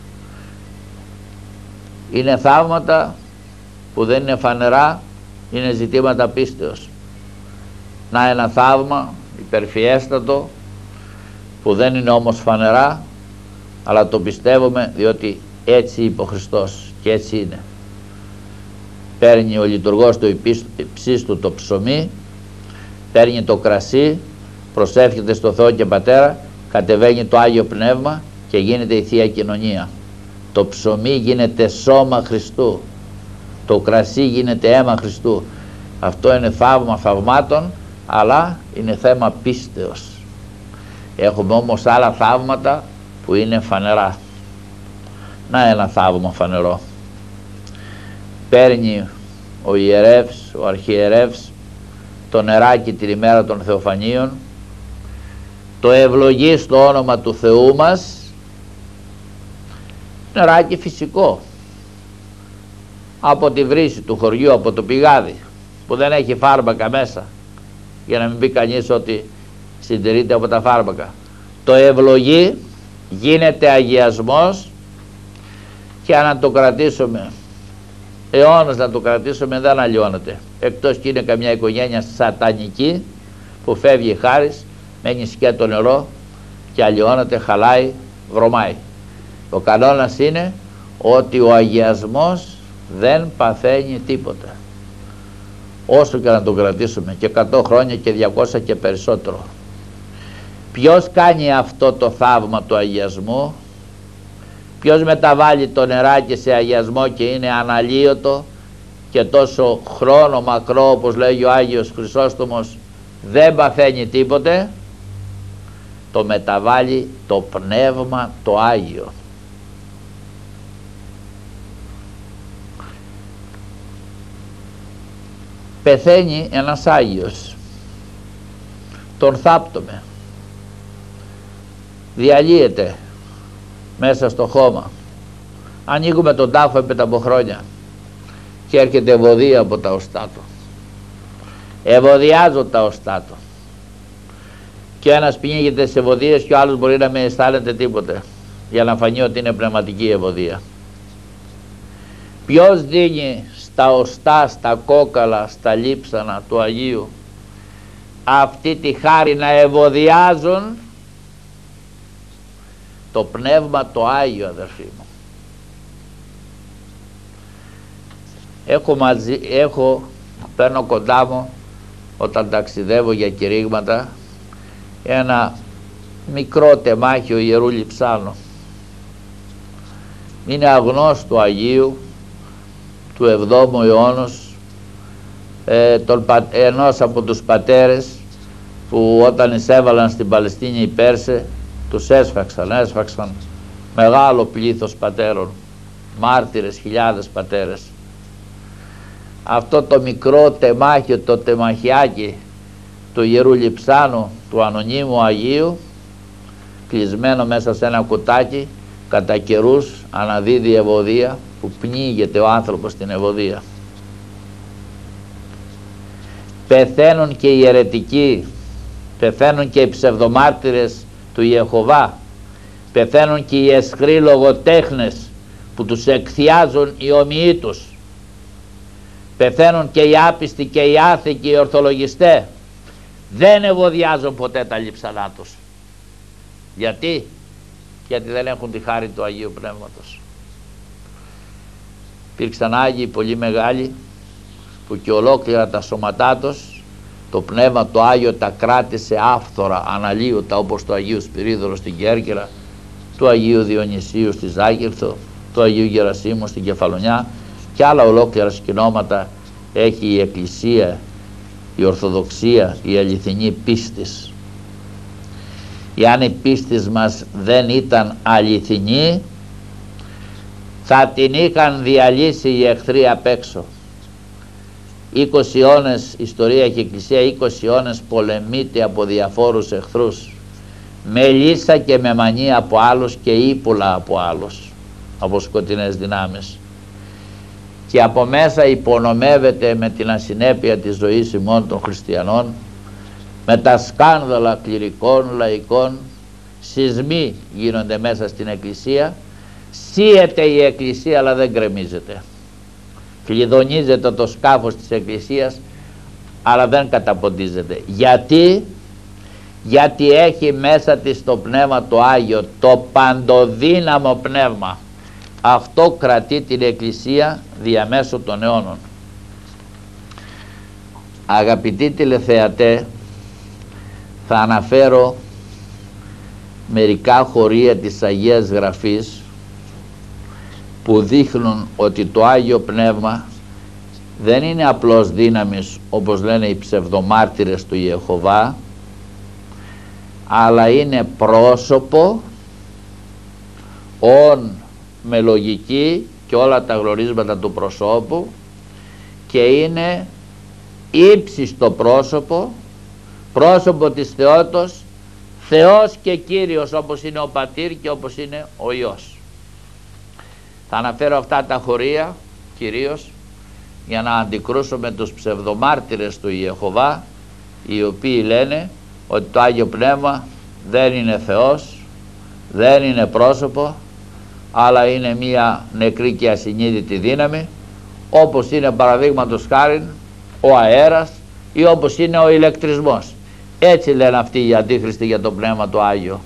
είναι θαύματα που δεν είναι φανερά, είναι ζητήματα πίστεως. Να ένα θαύμα υπερφιέστατο που δεν είναι όμως φανερά, αλλά το πιστεύουμε διότι έτσι είπε ο Χριστός και έτσι είναι. Παίρνει ο λειτουργός του υψίστου το ψωμί, παίρνει το κρασί, προσεύχεται στο Θεό και Πατέρα, κατεβαίνει το Άγιο Πνεύμα και γίνεται η Θεία Κοινωνία. Το ψωμί γίνεται σώμα Χριστού, το κρασί γίνεται αίμα Χριστού. Αυτό είναι θαύμα θαυμάτων, αλλά είναι θέμα πίστεως. Έχουμε όμως άλλα θαύματα που είναι φανερά. Να ένα θαύμα φανερό. Παίρνει ο ιερεύς, ο αρχιερεύς, το νεράκι την ημέρα των Θεοφανίων, το ευλογεί στο όνομα του Θεού μας, νεράκι φυσικό, από τη βρύση του χωριού, από το πηγάδι, που δεν έχει φάρμακα μέσα, για να μην πει κανείς ότι συντηρείται από τα φάρμακα. Το ευλογεί, γίνεται αγιασμός, και αν το κρατήσουμε αιώνας, να το κρατήσουμε, δεν αλλοιώνεται, εκτός και είναι καμιά οικογένεια σατανική που φεύγει χάρις, μένει σκέτο νερό και αλλοιώνεται, χαλάει, βρωμάει. Ο κανόνας είναι ότι ο αγιασμός δεν παθαίνει τίποτα, όσο και να το κρατήσουμε και εκατό χρόνια και διακόσια και περισσότερο. Ποιος κάνει αυτό το θαύμα του αγιασμού? Ποιος μεταβάλλει το νεράκι σε αγιασμό και είναι αναλύωτο και τόσο χρόνο μακρό, όπως λέγει ο Άγιος Χρυσόστομος, δεν παθαίνει τίποτε? Το μεταβάλλει το Πνεύμα το Άγιο. Πεθαίνει ένας Άγιος, τον θάπτουμε, διαλύεται μέσα στο χώμα, ανοίγουμε τον τάφο επί από χρόνια και έρχεται ευωδία από τα οστά του, ευωδιάζω τα οστά του, και ένας πνίγεται σε ευωδίες και ο άλλος μπορεί να μην αισθάνεται τίποτε, για να φανεί ότι είναι πνευματική ευωδία. Ποιος δίνει στα οστά, στα κόκαλα, στα λείψανα του Αγίου αυτή τη χάρη να ευωδιάζουν? Το Πνεύμα το Άγιο, αδερφοί μου. Έχω μαζί, έχω, παίρνω κοντά μου όταν ταξιδεύω για κηρύγματα ένα μικρό τεμάχιο Ιερού Λειψάνου. Είναι αγνός του Αγίου του εβδόμου αιώνος, ε, τον, ενός από τους πατέρες που όταν εισέβαλαν στην Παλαιστίνη οι Πέρσες τους έσφαξαν, έσφαξαν μεγάλο πλήθος πατέρων, μάρτυρες, χιλιάδες πατέρες. Αυτό το μικρό τεμάχιο, το τεμαχιάκι του Ιερού Λειψάνου του Ανωνύμου Αγίου, κλεισμένο μέσα σε ένα κουτάκι, κατά καιρούς αναδίδει ευωδία, που πνίγεται ο άνθρωπος στην ευωδία. Πεθαίνουν και οι αιρετικοί, πεθαίνουν και οι ψευδομάρτυρες του Ιεχωβά, πεθαίνουν και οι αισχροί λογοτέχνες που τους εκθιάζουν οι ομοιοί τους, πεθαίνουν και οι άπιστοι και οι άθικοι οι ορθολογιστές, δεν ευωδιάζουν ποτέ τα λείψανά τους. Γιατί? Γιατί δεν έχουν τη χάρη του Αγίου Πνεύματος. Υπήρξαν Άγιοι πολύ μεγάλοι που και ολόκληρα τα σώματά τους το Πνεύμα το Άγιο τα κράτησε άφθορα, αναλύωτα, όπως το Αγίου Σπυρίδωρο στην Κέρκυρα, του Αγίου Διονυσίου στη Ζάκυνθο, του Αγίου Γερασίμου στην Κεφαλονιά και άλλα ολόκληρα σκηνώματα έχει η Εκκλησία, η Ορθοδοξία, η αληθινή πίστης. Εάν η πίστης μας δεν ήταν αληθινή, θα την είχαν διαλύσει οι εχθροί απ' έξω. είκοσι αιώνες ιστορία και Εκκλησία, είκοσι αιώνες πολεμείται από διαφόρους εχθρούς, με λύσα και με μανία από άλλους και ύπουλα από άλλους, από σκοτεινές δυνάμεις, και από μέσα υπονομεύεται με την ασυνέπεια της ζωής ημών των χριστιανών, με τα σκάνδαλα κληρικών, λαϊκών, σεισμοί γίνονται μέσα στην Εκκλησία, σύεται η Εκκλησία αλλά δεν γκρεμίζεται, κλειδονίζεται το σκάφος της Εκκλησίας αλλά δεν καταποντίζεται. Γιατί? Γιατί έχει μέσα της το Πνεύμα το Άγιο, το παντοδύναμο Πνεύμα. Αυτό κρατεί την Εκκλησία διαμέσου των αιώνων. Αγαπητοί τηλεθεατέ, θα αναφέρω μερικά χωρία της Αγίας Γραφής που δείχνουν ότι το Άγιο Πνεύμα δεν είναι απλώς δύναμης όπως λένε οι ψευδομάρτυρες του Ιεχωβά, αλλά είναι πρόσωπο, ον με λογική και όλα τα γνωρίσματα του προσώπου, και είναι ύψιστο πρόσωπο, πρόσωπο της Θεότος, Θεός και Κύριος, όπως είναι ο Πατήρ και όπως είναι ο Υιός. Θα αναφέρω αυτά τα χωρία κυρίως για να αντικρούσουμε τους ψευδομάρτυρες του Ιεχωβά, οι οποίοι λένε ότι το Άγιο Πνεύμα δεν είναι Θεός, δεν είναι πρόσωπο, αλλά είναι μία νεκρή και ασυνείδητη δύναμη, όπως είναι παραδείγματος χάριν ο αέρας ή όπως είναι ο ηλεκτρισμός. Έτσι λένε αυτοί οι αντίχριστοι για το Πνεύμα το Άγιο.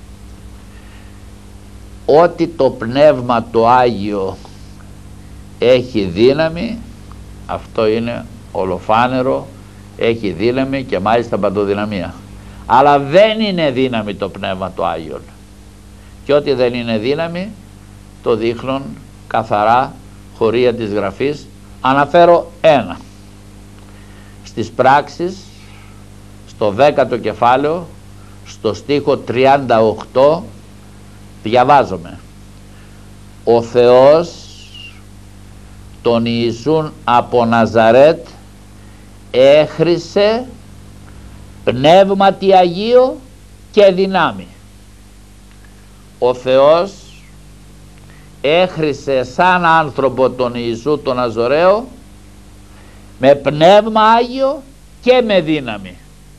Ότι το Πνεύμα το Άγιο έχει δύναμη, αυτό είναι ολοφάνερο, έχει δύναμη και μάλιστα παντοδυναμία. Αλλά δεν είναι δύναμη το Πνεύμα το Άγιο. Και ότι δεν είναι δύναμη το δείχνουν καθαρά χωρία της Γραφής. Αναφέρω ένα. Στις πράξεις, στο δέκατο κεφάλαιο, στο στίχο τριάντα οκτώ, διαβάζομαι: ο Θεός τον Ιησούν από Ναζαρέτ έχρισε πνεύματι Αγίο και δυνάμει. Ο Θεός έχρισε σαν άνθρωπο τον Ιησού τον Ναζωραίο με πνεύμα Άγιο και με δύναμη.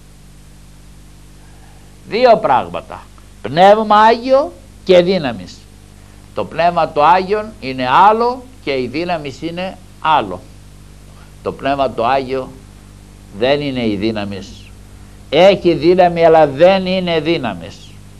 Δύο πράγματα, πνεύμα Άγιο και δύναμης. Το πνεύμα το Άγιον είναι άλλο και η δύναμη είναι άλλο. Το πνεύμα το Άγιο δεν είναι η δύναμης. Έχει δύναμη αλλά δεν είναι δύναμης.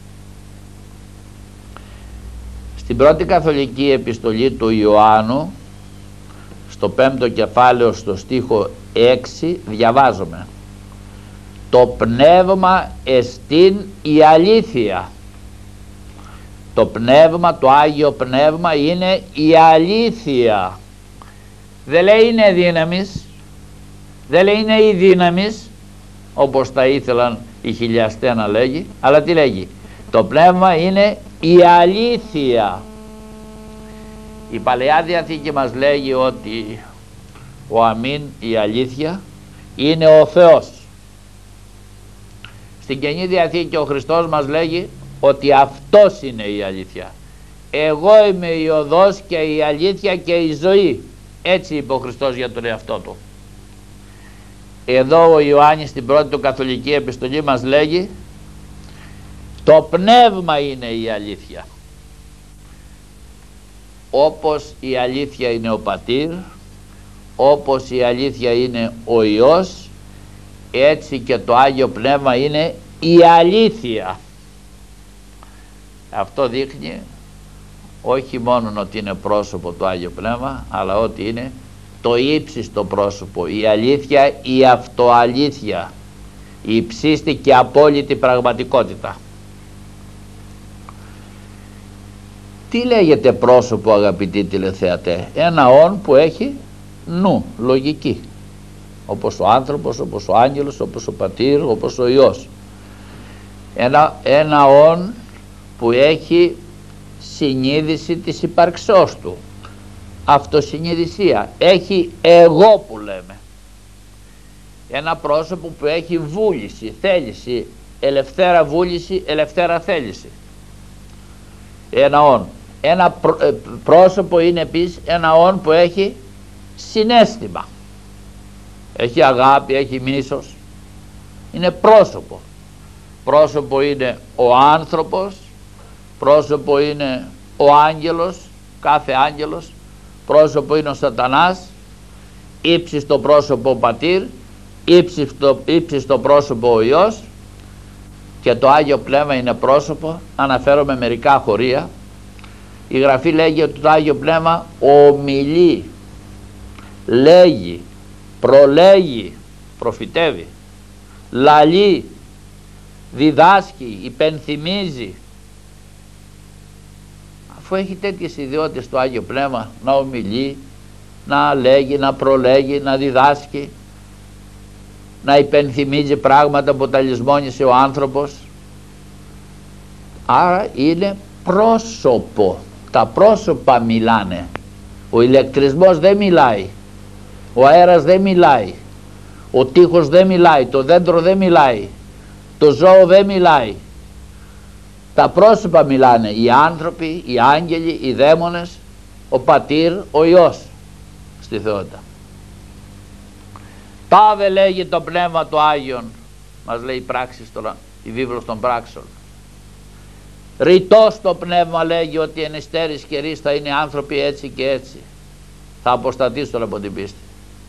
Στην πρώτη καθολική επιστολή του Ιωάννου, στο πέμπτο κεφάλαιο, στο στίχο έξι, διαβάζουμε: το πνεύμα εστίν η αλήθεια. Το πνεύμα, το Άγιο Πνεύμα είναι η αλήθεια. Δεν λέει είναι δύναμης, δεν λέει είναι η δύναμης όπως τα ήθελαν οι χιλιαστές να λέγει, αλλά τι λέγει? Το πνεύμα είναι η αλήθεια. Η Παλαιά Διαθήκη μας λέγει ότι ο αμήν, η αλήθεια, είναι ο Θεός. Στην Καινή Διαθήκη ο Χριστός μας λέγει ότι αυτός είναι η αλήθεια. Εγώ είμαι η οδός και η αλήθεια και η ζωή. Έτσι είπε ο Χριστός για τον εαυτό του. Εδώ ο Ιωάννης στην πρώτη του καθολική επιστολή μας λέγει το πνεύμα είναι η αλήθεια. Όπως η αλήθεια είναι ο Πατήρ, όπως η αλήθεια είναι ο Υιός, έτσι και το Άγιο Πνεύμα είναι η αλήθεια. Αυτό δείχνει όχι μόνο ότι είναι πρόσωπο το Άγιο Πνεύμα, αλλά ότι είναι το ύψιστο πρόσωπο, η αλήθεια, η αυτοαλήθεια, η υψίστη και απόλυτη πραγματικότητα. Τι λέγεται πρόσωπο, αγαπητοί τηλεθεατέ? Ένα όν που έχει νου, λογική, όπως ο άνθρωπος, όπως ο άγγελος, όπως ο πατήρ, όπως ο Υιός. Ένα, ένα όν που έχει συνείδηση της υπαρξός του, αυτοσυνειδησία, έχει εγώ που λέμε. Ένα πρόσωπο που έχει βούληση, θέληση, ελευθέρα βούληση, ελευθέρα θέληση. Ένα όν. Ένα πρόσωπο είναι επίσης ένα όν που έχει συναίσθημα, έχει αγάπη, έχει μίσος, είναι πρόσωπο. Πρόσωπο είναι ο άνθρωπος, πρόσωπο είναι ο άγγελος, κάθε άγγελος, πρόσωπο είναι ο σατανάς, ύψιστο πρόσωπο ο πατήρ, ύψιστο, ύψιστο πρόσωπο ο Υιός, και το Άγιο Πνεύμα είναι πρόσωπο. Αναφέρομαι μερικά χωρία. Η Γραφή λέγει ότι το Άγιο Πνεύμα ομιλεί, λέγει, προλέγει, προφητεύει, λαλεί, διδάσκει, υπενθυμίζει. Αφού έχει τέτοιες ιδιότητες το Άγιο Πνεύμα, να ομιλεί, να λέγει, να προλέγει, να διδάσκει, να υπενθυμίζει πράγματα που τα λησμόνισε ο άνθρωπος, άρα είναι πρόσωπο. Τα πρόσωπα μιλάνε. Ο ηλεκτρισμός δεν μιλάει, ο αέρας δεν μιλάει, ο τείχος δεν μιλάει, το δέντρο δεν μιλάει, το ζώο δεν μιλάει. Τα πρόσωπα μιλάνε, οι άνθρωποι, οι άγγελοι, οι δαίμονες, ο πατήρ, ο Υιός στη θεότητα. Τάδε λέγει το Πνεύμα το Άγιον, μας λέει η πράξη, η βίβλος των πράξεων. Ρητός το Πνεύμα λέγει ότι εν υστέρης καιρής θα είναι άνθρωποι έτσι και έτσι, θα αποστατήσουν από την πίστη.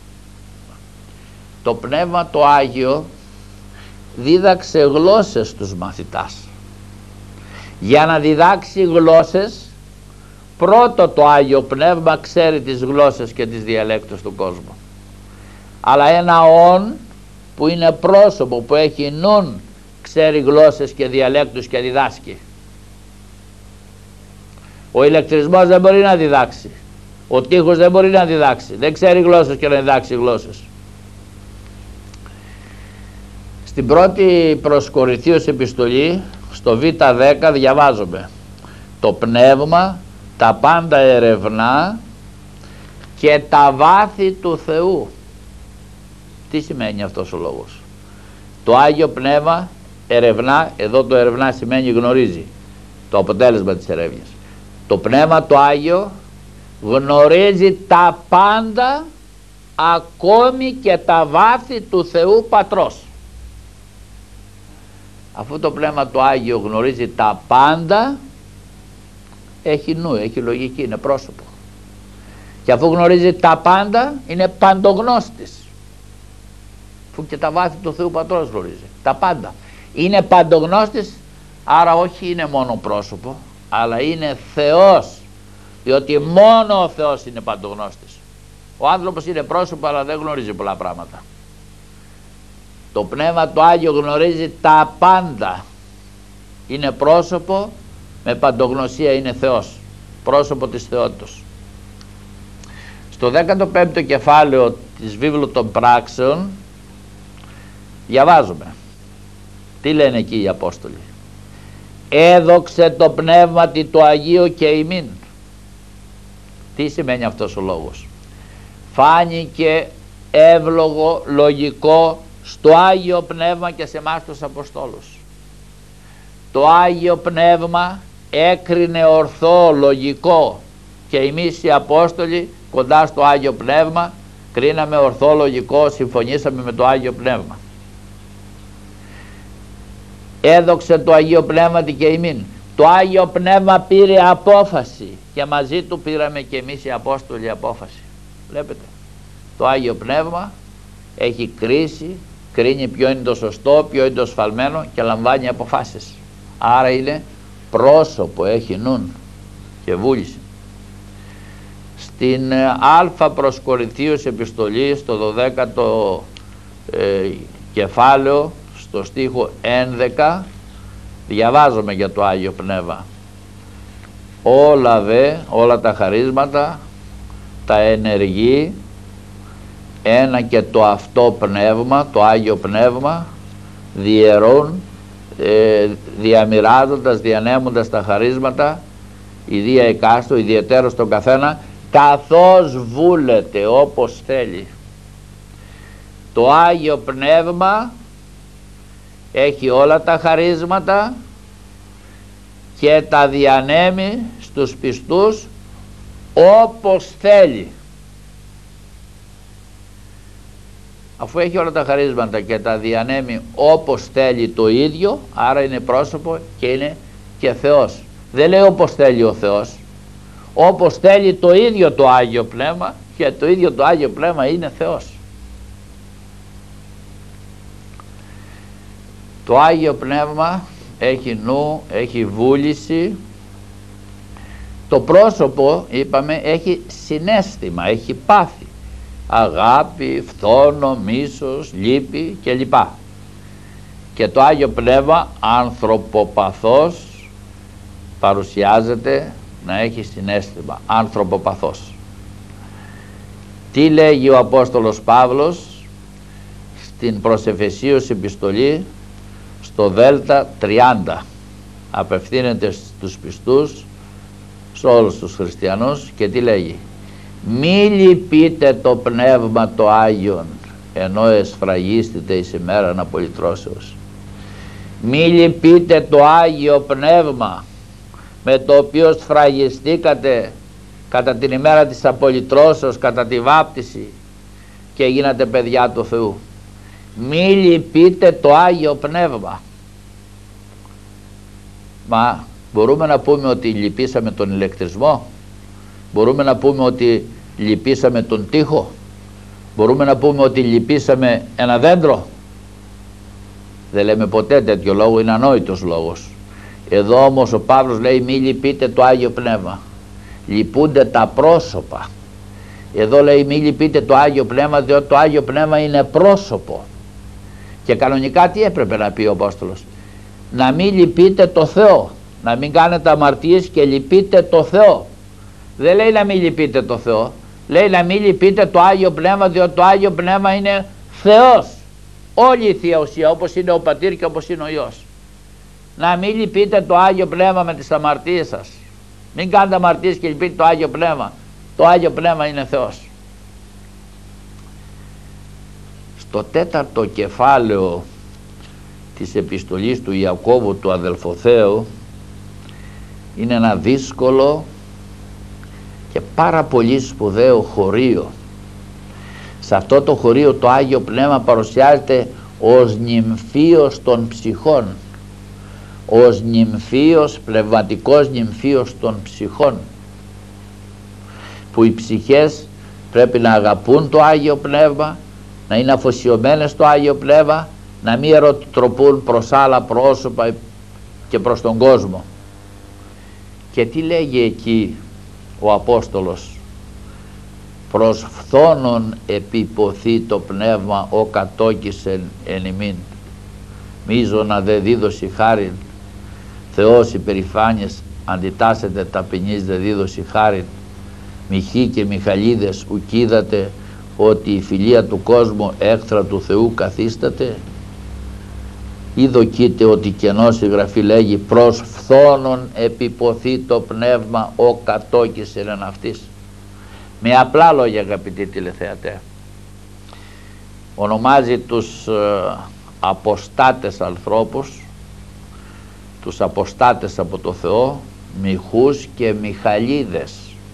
Το Πνεύμα το Άγιο δίδαξε γλώσσες στους μαθητάς. Για να διδάξει γλώσσες, πρώτο το Άγιο Πνεύμα ξέρει τις γλώσσες και τις διαλέκτους του κόσμου. Αλλά ένα όν που είναι πρόσωπο, που έχει νουν, ξέρει γλώσσες και διαλέκτους και διδάσκει. Ο ηλεκτρισμός δεν μπορεί να διδάξει, ο τείχος δεν μπορεί να διδάξει, δεν ξέρει γλώσσες και να διδάξει γλώσσες. Στην πρώτη προς Κορινθίους επιστολή, στο β δέκα, διαβάζουμε: το Πνεύμα τα πάντα ερευνά και τα βάθη του Θεού. Τι σημαίνει αυτός ο λόγος? Το Άγιο Πνεύμα ερευνά, εδώ το ερευνά σημαίνει γνωρίζει, το αποτέλεσμα της ερεύνης. Το Πνεύμα το Άγιο γνωρίζει τα πάντα, ακόμη και τα βάθη του Θεού Πατρός. Αφού το Πνεύμα το Άγιο γνωρίζει τα πάντα, έχει νου, έχει λογική, είναι πρόσωπο. Και αφού γνωρίζει τα πάντα, είναι παντογνώστης. Αφού και τα βάθη του Θεού Πατρός γνωρίζει τα πάντα, είναι παντογνώστης. Άρα όχι είναι μόνο πρόσωπο, αλλά είναι Θεός, διότι μόνο ο Θεός είναι παντογνώστης. Ο άνθρωπος είναι πρόσωπο, αλλά δεν γνωρίζει πολλά πράγματα. Το Πνεύμα το Άγιο γνωρίζει τα πάντα, είναι πρόσωπο, με παντογνωσία είναι Θεός, πρόσωπο της θεότητος. Στο δέκατο πέμπτο κεφάλαιο της βίβλου των πράξεων διαβάζουμε τι λένε εκεί οι Απόστολοι: έδοξε το Πνεύματι το Αγίο και ημίν. Τι σημαίνει αυτός ο λόγος? Φάνηκε εύλογο, λογικό στο Άγιο Πνεύμα και σε εμάς τους Αποστόλους. Το Άγιο Πνεύμα έκρινε ορθό, λογικό, και εμείς οι Απόστολοι κοντά στο Άγιο Πνεύμα κρίναμε ορθό, λογικό, συμφωνήσαμε με το Άγιο Πνεύμα. Έδοξε το Αγίο Πνεύματι και ημίν. Το Άγιο Πνεύμα πήρε απόφαση και μαζί του πήραμε και εμείς οι Απόστολοι απόφαση. Βλέπετε, το Άγιο Πνεύμα έχει κρίση, κρίνει ποιο είναι το σωστό, ποιο είναι το σφαλμένο και λαμβάνει αποφάσεις. Άρα είναι πρόσωπο, έχει νουν και βούληση. Στην Α προς Κορινθίους επιστολή, στο δωδέκατο ε, κεφάλαιο, στο στίχο έντεκα, διαβάζουμε για το Άγιο Πνεύμα. Όλα δε, όλα τα χαρίσματα, τα ενεργεί ένα και το αυτό πνεύμα, το Άγιο Πνεύμα, διαιρούν, ε, διαμοιράζοντας, διανέμοντας τα χαρίσματα, ιδία εκάστο, ιδιαιτέρως τον καθένα, καθώς βούλεται, όπως θέλει. Το Άγιο Πνεύμα έχει όλα τα χαρίσματα και τα διανέμει στους πιστούς όπως θέλει. Αφού έχει όλα τα χαρίσματα και τα διανέμει όπως θέλει το ίδιο, άρα είναι πρόσωπο και είναι και Θεός. Δεν λέει όπως θέλει ο Θεός, όπως θέλει το ίδιο το Άγιο Πνεύμα, και το ίδιο το Άγιο Πνεύμα είναι Θεός. Το Άγιο Πνεύμα έχει νου, έχει βούληση. Το πρόσωπο, είπαμε, έχει συναίσθημα, έχει πάθη, αγάπη, φθόνο, μίσος, λύπη κλπ. Και το Άγιο Πνεύμα ανθρωποπαθός παρουσιάζεται να έχει συναίσθημα, ανθρωποπαθός. Τι λέγει ο Απόστολος Παύλος στην προς Εφεσίους επιστολή, στο Δέλτα τριάντα, απευθύνεται στους πιστούς, σε όλους τους χριστιανούς, και τι λέγει? Μη λυπείτε το Πνεύμα το Άγιον, ενώ εσφραγίστητε εις ημέραν απολυτρώσεως. Μη λυπείτε το Άγιο Πνεύμα, με το οποίο σφραγιστήκατε κατά την ημέρα της απολυτρώσεως, κατά τη βάπτιση, και γίνατε παιδιά του Θεού. Μη λυπείτε το Άγιο Πνεύμα. Μα μπορούμε να πούμε ότι λυπήσαμε τον ηλεκτρισμό? Μπορούμε να πούμε ότι λυπήσαμε τον τοίχο? Μπορούμε να πούμε ότι λυπήσαμε ένα δέντρο? Δεν λέμε ποτέ τέτοιο λόγο, είναι ανόητος λόγος. Εδώ όμως ο Παύλος λέει μη λυπείτε το Άγιο Πνεύμα. Λυπούνται τα πρόσωπα. Εδώ λέει μη λυπείτε το Άγιο Πνεύμα, διότι το Άγιο Πνεύμα είναι πρόσωπο. Και κανονικά τι έπρεπε να πει ο Απόστολος? Να μην λυπείτε το Θεό, να μην κάνετε αμαρτίες και λυπείτε το Θεό. Δεν λέει να μην λυπείτε το Θεό, λέει να μην λυπείτε το Άγιο Πνεύμα, διότι το Άγιο Πνεύμα είναι Θεός. Όλη η Θεία Ουσία, όπως είναι ο Πατήρ και όπως είναι ο Υιός. Να μην λυπείτε το Άγιο Πνεύμα με τις αμαρτίες σας. Μην κάνετε αμαρτίες και λυπείτε το Άγιο Πνεύμα. Το Άγιο Πνεύμα είναι Θεός. Στο τέταρτο κεφάλαιο της επιστολής του Ιακώβου του αδελφοθέου είναι ένα δύσκολο και πάρα πολύ σπουδαίο χωρίο. Σε αυτό το χωρίο το Άγιο Πνεύμα παρουσιάζεται ως νυμφίος των ψυχών, ως νυμφίος, πνευματικός νυμφίος των ψυχών, που οι ψυχές πρέπει να αγαπούν το Άγιο Πνεύμα, να είναι αφοσιωμένες στο Άγιο Πνεύμα, να μην ερωτροπούν προς άλλα πρόσωπα και προς τον κόσμο. Και τι λέγει εκεί ο Απόστολος? Προς φθόνον επιποθεί το πνεύμα ο κατόκισεν εν ημίν, μίζωνα δε δίδωση χάριν, Θεός υπερηφάνιες αντιτάσσεται ταπεινής δε δίδωση χάριν, μοιχοί και μιχαλίδες ουκίδατε ότι η φιλία του κόσμου έχθρα του Θεού καθίσταται? Ή δοκείτε ότι κενός η Γραφή λέγει προς φθόνον επιποθεί το πνεύμα ο κατόκισεν εν αυτής? Με απλά λόγια, αγαπητοί τηλεθεατέ, ονομάζει τους ε, αποστάτες ανθρώπους, τους αποστάτες από το Θεό, μιχούς και μιχαλίδες.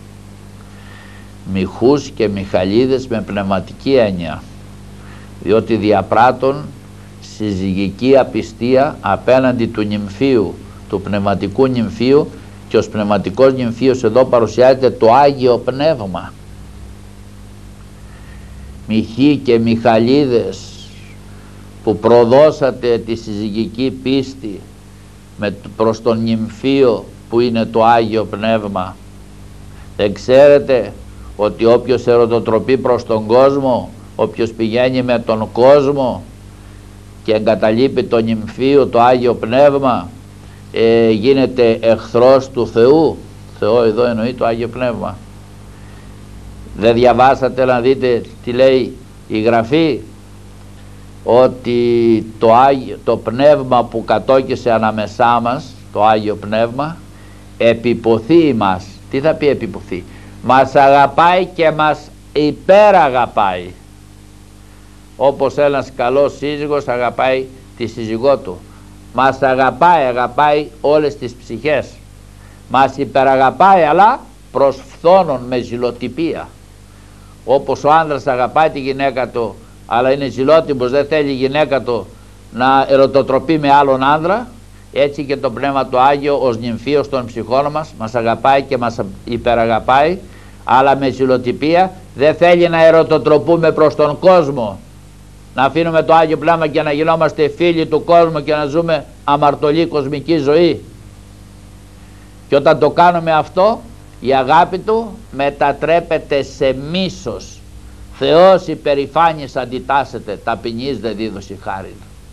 Μιχούς και μιχαλίδες με πνευματική έννοια, διότι διαπράττουν συζυγική απιστία απέναντι του νυμφίου, του πνευματικού νυμφίου, και ως πνευματικός νυμφίος εδώ παρουσιάζεται το Άγιο Πνεύμα. Μιχοί και μιχαλίδες που προδώσατε τη συζυγική πίστη με, προς τον νυμφίο που είναι το Άγιο Πνεύμα, δεν ξέρετε ότι όποιος ερωτοτροπεί προς τον κόσμο, όποιος πηγαίνει με τον κόσμο και εγκαταλείπει το νυμφίο, το Άγιο Πνεύμα, ε, γίνεται εχθρός του Θεού? Θεό εδώ εννοεί το Άγιο Πνεύμα. Δεν διαβάσατε να δείτε τι λέει η Γραφή? Ότι το, Άγιο, το Πνεύμα που κατόκισε ανάμεσά μας, το Άγιο Πνεύμα, επιποθεί μας. Τι θα πει επιποθεί? Μας αγαπάει και μας υπεραγαπάει. Όπως ένας καλός σύζυγος αγαπάει τη σύζυγό του. Μας αγαπάει, αγαπάει όλες τις ψυχές. Μας υπεραγαπάει, αλλά προς φθόνον, με ζηλοτυπία. Όπως ο άνδρας αγαπάει τη γυναίκα του, αλλά είναι ζηλότυπος, δεν θέλει η γυναίκα του να ερωτοτροπεί με άλλον άνδρα, έτσι και το Πνεύμα το Άγιο ως νυμφίος των ψυχών μας μας αγαπάει και μας υπεραγαπάει, αλλά με ζηλοτυπία. Δεν θέλει να ερωτοτροπούμε προς τον κόσμο, να αφήνουμε το Άγιο Πνεύμα και να γινόμαστε φίλοι του κόσμου και να ζούμε αμαρτωλή κοσμική ζωή. Και όταν το κάνουμε αυτό, η αγάπη του μετατρέπεται σε μίσος. Θεός υπερηφάνης αντιτάσσεται, ταπεινής δεν δίδωση χάριν.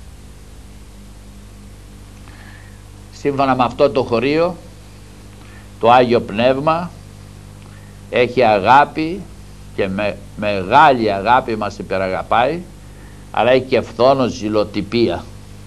Σύμφωνα με αυτό το χωρίο, το Άγιο Πνεύμα έχει αγάπη και με μεγάλη αγάπη μας υπεραγαπάει, αλλά έχει και φθόνος ζηλοτυπία.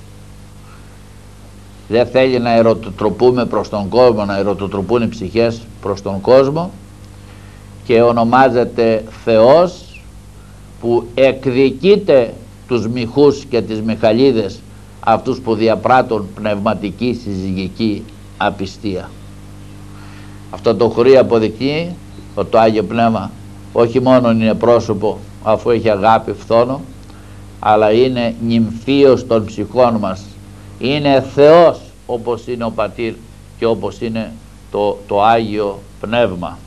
Δεν θέλει να ερωτοτροπούμε προς τον κόσμο, να ερωτοτροπούν οι ψυχές προς τον κόσμο, και ονομάζεται Θεός που εκδικείται τους μοιχούς και τις μιχαλίδες, αυτούς που διαπράττουν πνευματική συζυγική απιστία. Αυτό το χωρί αποδεικνύει ότι το Άγιο Πνεύμα όχι μόνο είναι πρόσωπο, αφού έχει αγάπη φθόνο, αλλά είναι νυμφίος των ψυχών μας. Είναι Θεός, όπως είναι ο Πατήρ και όπως είναι το, το Άγιο Πνεύμα.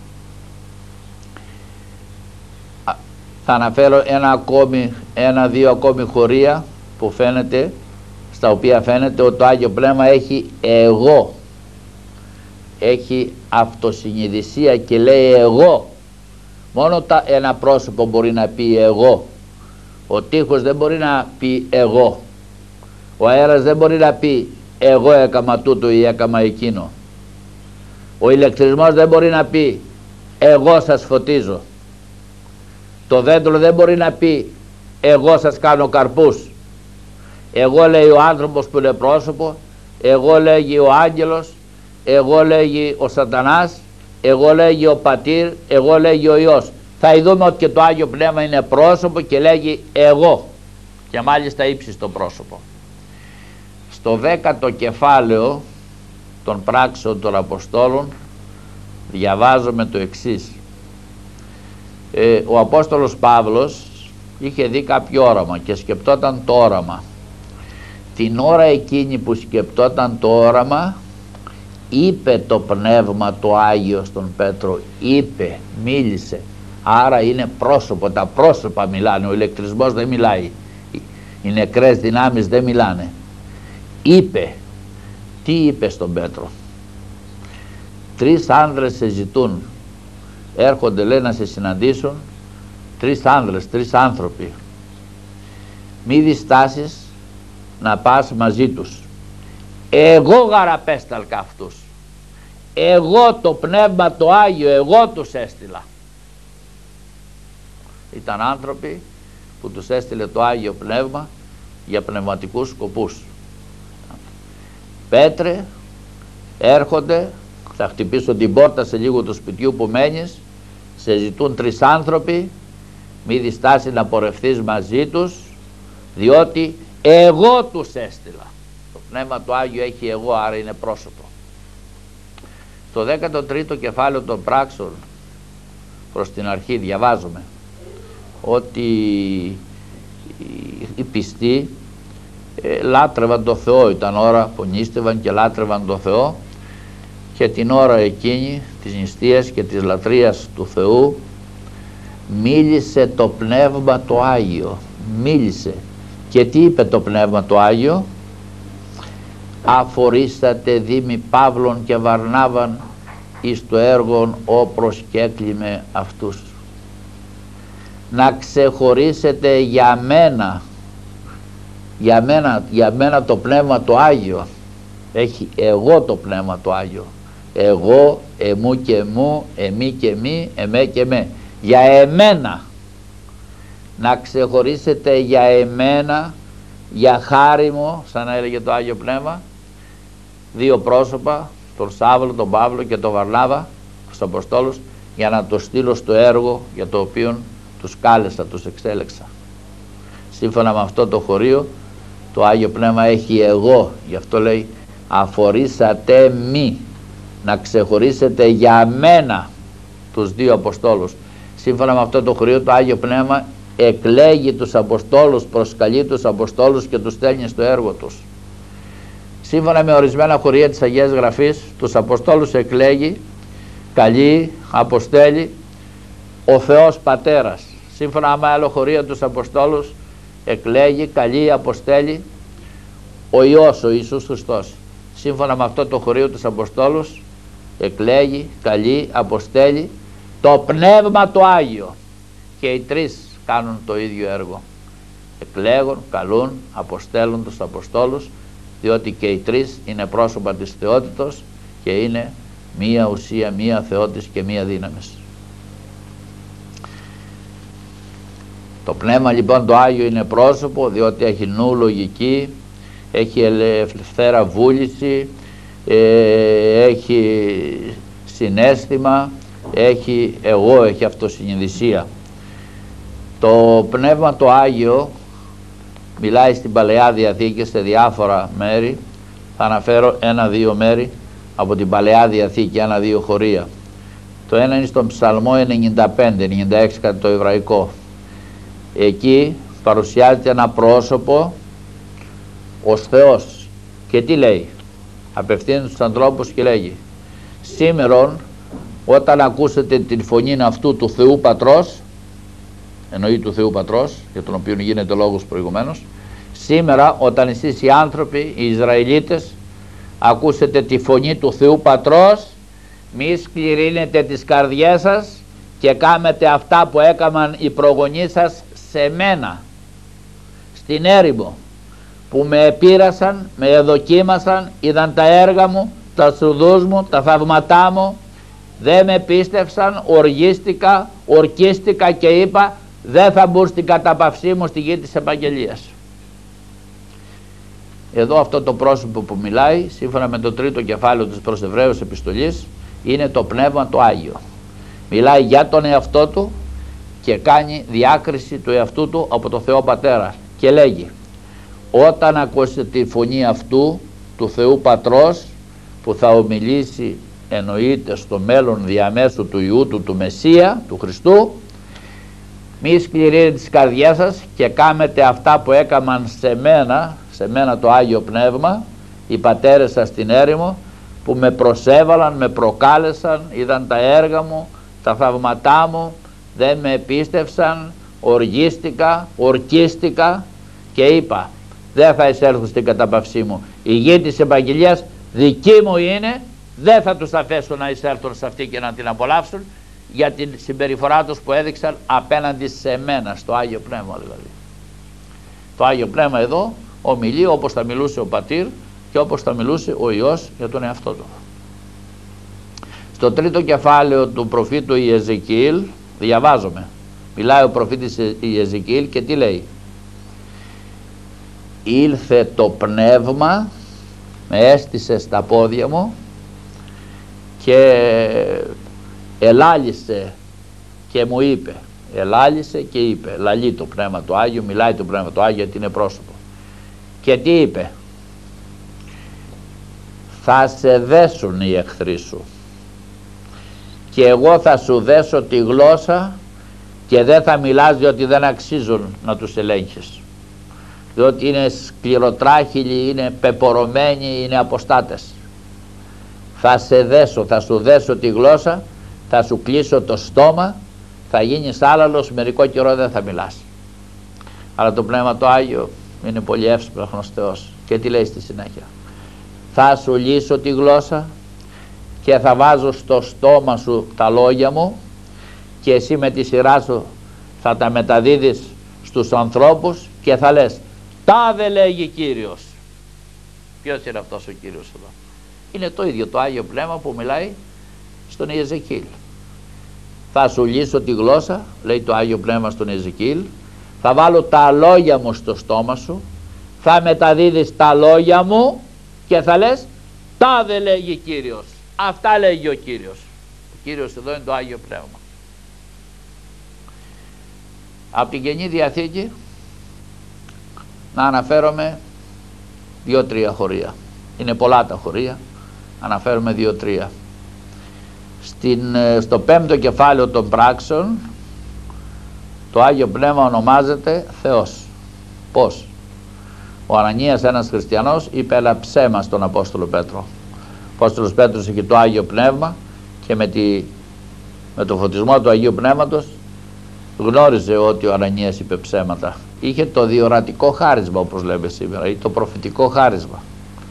Θα αναφέρω ένα ακόμη, ένα-δύο ακόμη χωρία που φαίνεται, στα οποία φαίνεται ότι το Άγιο Πνεύμα έχει εγώ, έχει αυτοσυνειδησία και λέει εγώ. Μόνο τα, ένα πρόσωπο μπορεί να πει εγώ. Ο τείχος δεν μπορεί να πει εγώ. Ο αέρας δεν μπορεί να πει εγώ έκαμα τούτο ή έκαμα εκείνο. Ο ηλεκτρισμός δεν μπορεί να πει εγώ σας φωτίζω. Το δέντρο δεν μπορεί να πει εγώ σας κάνω καρπούς. Εγώ λέει ο άνθρωπος που είναι πρόσωπο, εγώ λέγει ο άγγελος, εγώ λέγει ο σατανάς, εγώ λέγει ο πατήρ, εγώ λέγει ο Υιός. Θα δούμε ότι και το Άγιο Πνεύμα είναι πρόσωπο και λέγει εγώ, και μάλιστα ύψιστο πρόσωπο. Στο δέκατο κεφάλαιο των πράξεων των Αποστόλων διαβάζουμε το εξής. Ε, ο Απόστολος Παύλος είχε δει κάποιο όραμα και σκεπτόταν το όραμα. Την ώρα εκείνη που σκεπτόταν το όραμα, είπε το Πνεύμα το Άγιο στον Πέτρο, είπε, μίλησε. Άρα είναι πρόσωπο, τα πρόσωπα μιλάνε, ο ηλεκτρισμός δεν μιλάει, οι νεκρές δυνάμεις δεν μιλάνε. Είπε, τι είπε στον Πέτρο? Τρεις άνδρες σε ζητούν, έρχονται λέει να σε συναντήσουν, τρεις άνδρες, τρεις άνθρωποι. Μη διστάσεις να πας μαζί τους. Εγώ γαραπέσταλκα αυτούς, εγώ το Πνεύμα το Άγιο, εγώ τους έστειλα. Ήταν άνθρωποι που τους έστειλε το Άγιο Πνεύμα για πνευματικούς σκοπούς. Πέτρε, έρχονται, θα χτυπήσω την πόρτα σε λίγο του σπιτιού που μένεις, σε ζητούν τρεις άνθρωποι, μη διστάσει να πορευθείς μαζί τους, διότι εγώ τους έστειλα. Το Πνεύμα το Άγιο έχει εγώ, άρα είναι πρόσωπο. Στο δέκατο τρίτο κεφάλαιο των πράξεων, προς την αρχή διαβάζουμε ότι οι πιστοί ε, λάτρευαν το Θεό. Ήταν ώρα που νήστευαν και λάτρευαν το Θεό, και την ώρα εκείνη της νηστείας και της λατρείας του Θεού μίλησε το Πνεύμα το Άγιο, μίλησε Και τι είπε το Πνεύμα το Άγιο? Αφορήσατε δήμοι Παύλων και Βαρνάβαν εις το έργον ο προσκέκλημε αυτούς. Να ξεχωρίσετε για μένα, για μένα, για μένα το Πνεύμα το Άγιο. Έχει εγώ το Πνεύμα το Άγιο. Εγώ, εμού και μου, εμεί και μη, εμέ και με. Για εμένα. Να ξεχωρίσετε για εμένα, για χάρη μου, σαν να έλεγε το Άγιο Πνεύμα, δύο πρόσωπα, τον Σάββολο, τον Παύλο και τον Βαρνάβα, τους Αποστόλους, για να το στείλω στο έργο για το οποίο τους κάλεσα, τους εξέλεξα. Σύμφωνα με αυτό το χωρίο, το Άγιο Πνεύμα έχει εγώ, γι' αυτό λέει αφορήσατε μη, να ξεχωρίσετε για μένα τους δύο Αποστόλους. Σύμφωνα με αυτό το χωρίο, το Άγιο Πνεύμα εκλέγει τους Αποστόλους, προσκαλεί τους Αποστόλους και τους στέλνει στο έργο τους. Σύμφωνα με ορισμένα χωρία της Αγίας Γραφής, τους Αποστόλους εκλέγει, καλεί, αποστέλει ο Θεός Πατέρας. Σύμφωνα με άλλο χωρία, τους Αποστόλους εκλέγει, καλεί, αποστέλει ο Υιός, ο Ιησούς Χριστός. Σύμφωνα με αυτό το χωρίο, τους Αποστόλους εκλέγει, καλεί, αποστέλει το Πνεύμα το Άγιο. Και οι τρεις κάνουν το ίδιο έργο. Εκλέγουν, καλούν, αποστέλουν τους Αποστόλους, διότι και οι τρεις είναι πρόσωπα της θεότητος και είναι μία ουσία, μία θεότης και μία δύναμης. Το Πνεύμα λοιπόν το Άγιο είναι πρόσωπο, διότι έχει νου, λογική, έχει ελευθέρα βούληση, ε, έχει συναίσθημα, έχει εγώ, έχει αυτοσυνειδησία. Το Πνεύμα το Άγιο μιλάει στην Παλαιά Διαθήκη σε διάφορα μέρη. Θα αναφέρω ένα-δύο μέρη από την Παλαιά Διαθήκη, ένα-δύο χωρία. Το ένα είναι στον Ψαλμό ενενήντα πέντε ενενήντα έξι κατά το εβραϊκό. Εκεί παρουσιάζεται ένα πρόσωπο ως Θεός. Και τι λέει? Απευθύνει τους ανθρώπους και λέγει: σήμερον όταν ακούσετε την φωνή αυτού του Θεού Πατρός, εννοεί του Θεού Πατρός, για τον οποίο γίνεται λόγος προηγουμένως, σήμερα όταν εσείς οι άνθρωποι, οι Ισραηλίτες, ακούσετε τη φωνή του Θεού Πατρός, μη σκληρύνετε τις καρδιές σας και κάμετε αυτά που έκαναν οι προγονείς σας σε μένα, στην έρημο, που με επήρασαν, με εδοκίμασαν, είδαν τα έργα μου, τα σπουδούς μου, τα θαυματά μου, δεν με πίστευσαν, οργίστηκα, ορκίστηκα και είπα δεν θα μπουν στην καταπαυσή μου στη γη της επαγγελίας. Εδώ αυτό το πρόσωπο που μιλάει, σύμφωνα με το τρίτο κεφάλαιο της προς Εβραίους επιστολής, είναι το Πνεύμα το Άγιο. Μιλάει για τον εαυτό του και κάνει διάκριση του εαυτού του από το Θεό Πατέρα και λέγει: όταν ακούσετε τη φωνή αυτού του Θεού Πατρός που θα ομιλήσει, εννοείται στο μέλλον διαμέσου του Ιού του, του Μεσσία, του Χριστού, μη σκληρύνετε τις καρδιές σας και κάμετε αυτά που έκαναν σε μένα, σε μένα το Άγιο Πνεύμα, οι πατέρες σας στην έρημο, που με προσέβαλαν, με προκάλεσαν, είδαν τα έργα μου, τα θαυματά μου, δεν με επίστευσαν, οργίστηκα, ορκίστηκα και είπα δεν θα εισέλθω στην καταπαυσή μου. Η γη της επαγγελίας δική μου είναι, δεν θα τους αφήσω να εισέλθουν σε αυτή και να την απολαύσουν για την συμπεριφορά τους που έδειξαν απέναντι σε μένα, στο Άγιο Πνεύμα δηλαδή. Το Άγιο Πνεύμα εδώ ομιλεί όπως θα μιλούσε ο Πατήρ και όπως θα μιλούσε ο Υιός για τον εαυτό του. Στο τρίτο κεφάλαιο του προφήτου Ιεζεκιήλ διαβάζουμε, μιλάει ο προφήτης Ιεζεκιήλ και τι λέει: ήλθε το Πνεύμα, με έστησε στα πόδια μου και ελάλησε και μου είπε, ελάλησε και είπε, λαλεί το Πνεύμα το Άγιο, μιλάει το Πνεύμα το Άγιο γιατί είναι πρόσωπο. Και τι είπε? Θα σε δέσουν οι εχθροί σου και εγώ θα σου δέσω τη γλώσσα και δεν θα μιλάς διότι δεν αξίζουν να τους ελέγχεις, διότι είναι σκληροτράχυλοι, είναι πεπορωμένοι, είναι αποστάτες. Θα σε δέσω, θα σου δέσω τη γλώσσα, θα σου κλείσω το στόμα, θα γίνεις άλαλος, μερικό καιρό δεν θα μιλάς. Αλλά το Πνεύμα το Άγιο είναι πολύ εύσπλαχνος Θεός. Και τι λέει στη συνέχεια? Θα σου λύσω τη γλώσσα και θα βάζω στο στόμα σου τα λόγια μου και εσύ με τη σειρά σου θα τα μεταδίδεις στους ανθρώπους και θα λες τάδε λέγει Κύριος. Ποιος είναι αυτός ο Κύριος εδώ? Είναι το ίδιο το Άγιο Πνεύμα που μιλάει στον Ιεζεκίλ. Θα σου λύσω τη γλώσσα, λέει το Άγιο Πνεύμα στον Ιεζεκίλ, θα βάλω τα λόγια μου στο στόμα σου, θα μεταδίδεις τα λόγια μου και θα λες τάδε λέγει Κύριος. Αυτά λέγει ο Κύριος. Ο Κύριος εδώ είναι το Άγιο Πνεύμα. Από την Καινή Διαθήκη να αναφέρομαι δύο-τρία χωρία. Είναι πολλά τα χωρία, αναφέρομαι δύο-τρία. Στην, στο πέμπτο κεφάλαιο των πράξεων το Άγιο Πνεύμα ονομάζεται Θεός. Πώς? Ο Ανανίας, ένας χριστιανός, είπε ένα ψέμα στον Απόστολο Πέτρο. Ο Απόστολος Πέτρος είχε το Άγιο Πνεύμα και με, τη, με το φωτισμό του Αγίου Πνεύματος γνώριζε ότι ο Ανανίας είπε ψέματα. Είχε το διορατικό χάρισμα, όπως λέμε σήμερα, ή το προφητικό χάρισμα.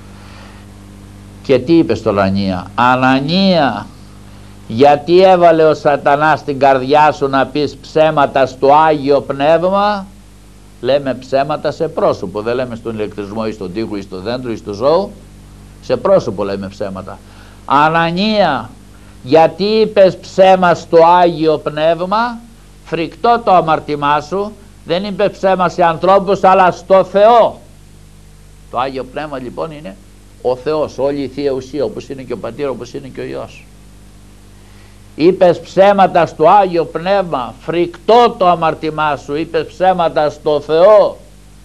Και τι είπε στον Ανανία? Ανανία, γιατί έβαλε ο σατανάς στην καρδιά σου να πεις ψέματα στο Άγιο Πνεύμα? Λέμε ψέματα σε πρόσωπο, δεν λέμε στον ηλεκτρισμό ή στον τοίχο ή στο δέντρο ή στο ζώο. Σε πρόσωπο λέμε ψέματα. Ανανία, γιατί είπες ψέμα στο Άγιο Πνεύμα? Φρικτό το αμαρτημά σου, δεν είπε ψέμα σε ανθρώπους αλλά στο Θεό. Το Άγιο Πνεύμα λοιπόν είναι ο Θεός, όλη η Θεία Ουσία, όπως είναι και ο Πατήρ, όπως είναι και ο Υιός. Είπες ψέματα στο Άγιο Πνεύμα, φρικτό το αμαρτημά σου, είπες ψέματα στο Θεό.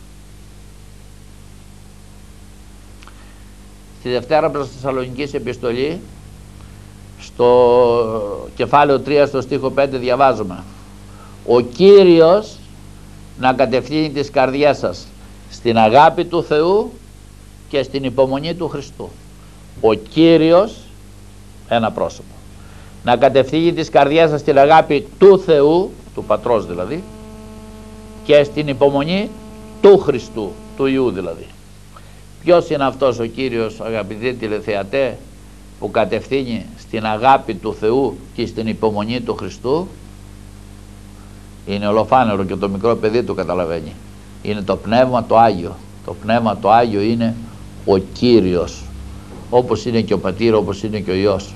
Στη Δευτέρα προς Θεσσαλονικής Επιστολή, στο κεφάλαιο τρία, στο στίχο πέντε διαβάζουμε: ο Κύριος να κατευθύνει τις καρδιές σας στην αγάπη του Θεού και στην υπομονή του Χριστού. Ο Κύριος, ένα πρόσωπο, να κατευθύνει τις καρδιές σας στην αγάπη του Θεού, του Πατρός δηλαδή, και στην υπομονή του Χριστού, του Υιού δηλαδή. Ποιος είναι αυτός ο Κύριος, αγαπητοί τηλεθεατέ, που κατευθύνει στην αγάπη του Θεού και στην υπομονή του Χριστού? Είναι ολοφάνερο και το μικρό παιδί του καταλαβαίνει. Είναι το Πνεύμα το Άγιο. Το Πνεύμα το Άγιο είναι ο Κύριος, όπως είναι και ο Πατήρ, όπως είναι και ο Υιός.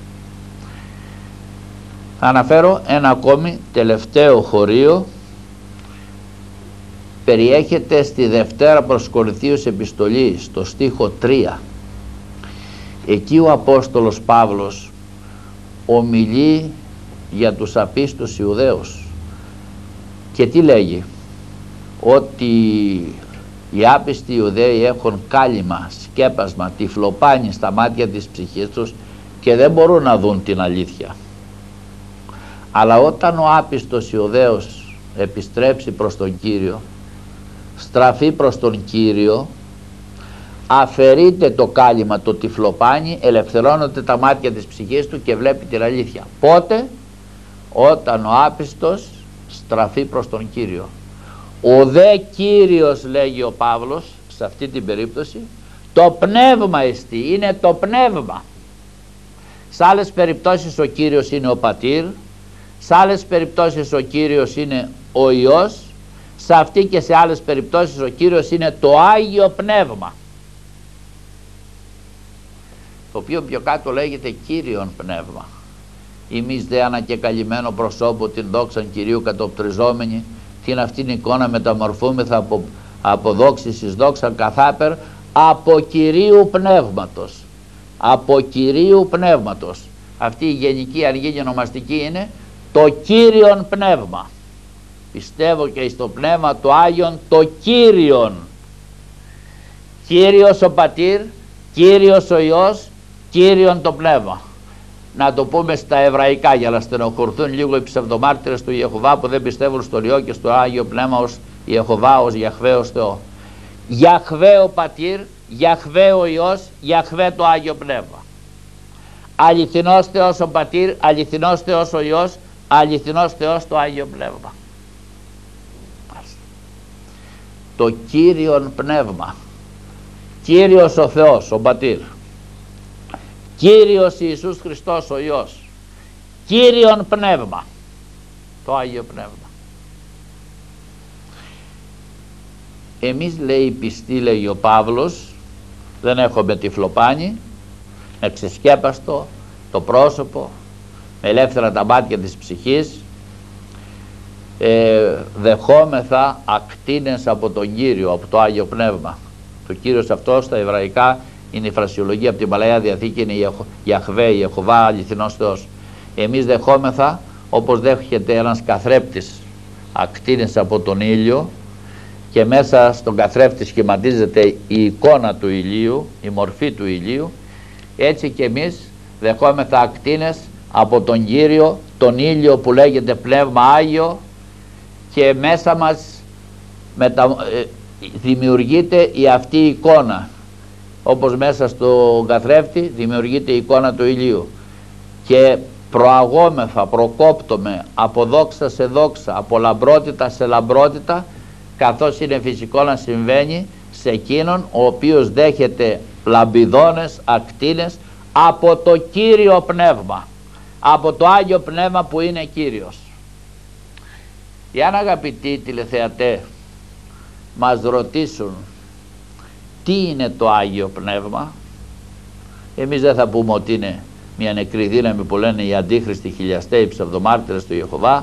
Θα αναφέρω ένα ακόμη τελευταίο χωρίο. Περιέχεται στη Δευτέρα προς Κορινθίους επιστολή, στο στίχο τρία. Εκεί ο Απόστολος Παύλος ομιλεί για τους απίστους Ιουδαίους και τι λέγει? Ότι οι άπιστοι Ιουδαίοι έχουν κάλυμα, σκέπασμα, τυφλοπάνη στα μάτια της ψυχής τους και δεν μπορούν να δουν την αλήθεια. Αλλά όταν ο άπιστος Ιουδαίος επιστρέψει προς τον Κύριο, στραφεί προς τον Κύριο, αφαιρείται το κάλυμα, το τυφλοπάνι, ελευθερώνονται τα μάτια της ψυχής του και βλέπει την αλήθεια. Πότε? Όταν ο άπιστος στραφεί προς τον Κύριο. Ο δε Κύριος, λέγει ο Παύλος σε αυτή την περίπτωση, το πνεύμα εστί, είναι το πνεύμα. Σε άλλες περιπτώσεις ο Κύριος είναι ο Πατήρ, σε άλλες περιπτώσεις ο Κύριος είναι ο Υιός, σε αυτή και σε άλλες περιπτώσεις ο Κύριος είναι το Άγιο Πνεύμα, το οποίο πιο κάτω λέγεται Κύριον Πνεύμα. Εμείς δε ανακεκαλυμμένο προσώπου την δόξαν Κυρίου κατοπτριζόμενοι, την αυτήν εικόνα μεταμορφούμεθα από, από δόξης εις δόξαν καθάπερ, από Κυρίου Πνεύματος. Από Κυρίου Πνεύματος. Αυτή η γενική αργή ονομαστική είναι το Κύριον Πνεύμα. Πιστεύω και στο Πνεύμα το Άγιον το Κύριον. Κύριος ο Πατήρ, Κύριος ο Υιός, Κύριον το Πνεύμα. Να το πούμε στα εβραϊκά για να στενοχωρηθούν λίγο οι ψευδομάρτυρες του Ιεχωβά που δεν πιστεύουν στο Υιό και στο Άγιο Πνεύμα ως Ιεχωβά, ως Γιαχβέ, ως Θεό. Γιαχβέ ο Πατήρ, Γιαχβέ ο Υιός, Γιαχβέ το Άγιο Πνεύμα. Αληθινός Θεός ο Πατήρ, αληθινός Θεός ο Υιός, αληθινός Θεός το Άγιο Πνεύμα. το Κύριον Πνεύμα. Κύριος ο Θεός, ο Πατήρ. Κύριος Ιησούς Χριστός ο Υιός. Κύριον Πνεύμα, το Άγιο Πνεύμα. Εμείς, λέει, πιστοί, λέει ο Παύλος, δεν έχουμε τυφλοπάνη, με ξεσκέπαστο το πρόσωπο, με ελεύθερα τα μάτια της ψυχής, ε, δεχόμεθα ακτίνες από τον Κύριο, από το Άγιο Πνεύμα. Το Κύριος αυτό στα εβραϊκά είναι η φρασιολογία από την Παλαιά Διαθήκη, είναι η Ιαχβέ, η Ιεχωβά, αληθινός Θεός. Εμείς δεχόμεθα όπως δέχεται ένας καθρέπτης ακτίνες από τον ήλιο, και μέσα στον καθρέφτη σχηματίζεται η εικόνα του ηλίου, η μορφή του ηλίου. Έτσι και εμείς δεχόμεθα ακτίνες από τον Κύριο, τον ήλιο που λέγεται Πνεύμα Άγιο, και μέσα μας μετα... ε, δημιουργείται η αυτή η εικόνα, όπως μέσα στο καθρέφτη δημιουργείται η εικόνα του ηλίου, και προαγόμεθα, προκόπτουμε από δόξα σε δόξα, από λαμπρότητα σε λαμπρότητα, καθώς είναι φυσικό να συμβαίνει σε εκείνον ο οποίος δέχεται λαμπιδόνες, ακτίνες από το Κύριο Πνεύμα, από το Άγιο Πνεύμα που είναι Κύριος. Εάν, αγαπητοί τηλεθεατέ, μας ρωτήσουν τι είναι το Άγιο Πνεύμα, εμείς δεν θα πούμε ότι είναι μια νεκρή δύναμη που λένε οι αντίχριστοι, χιλιαστέ, οι ψευδομάρτυρες του Ιεχωβά.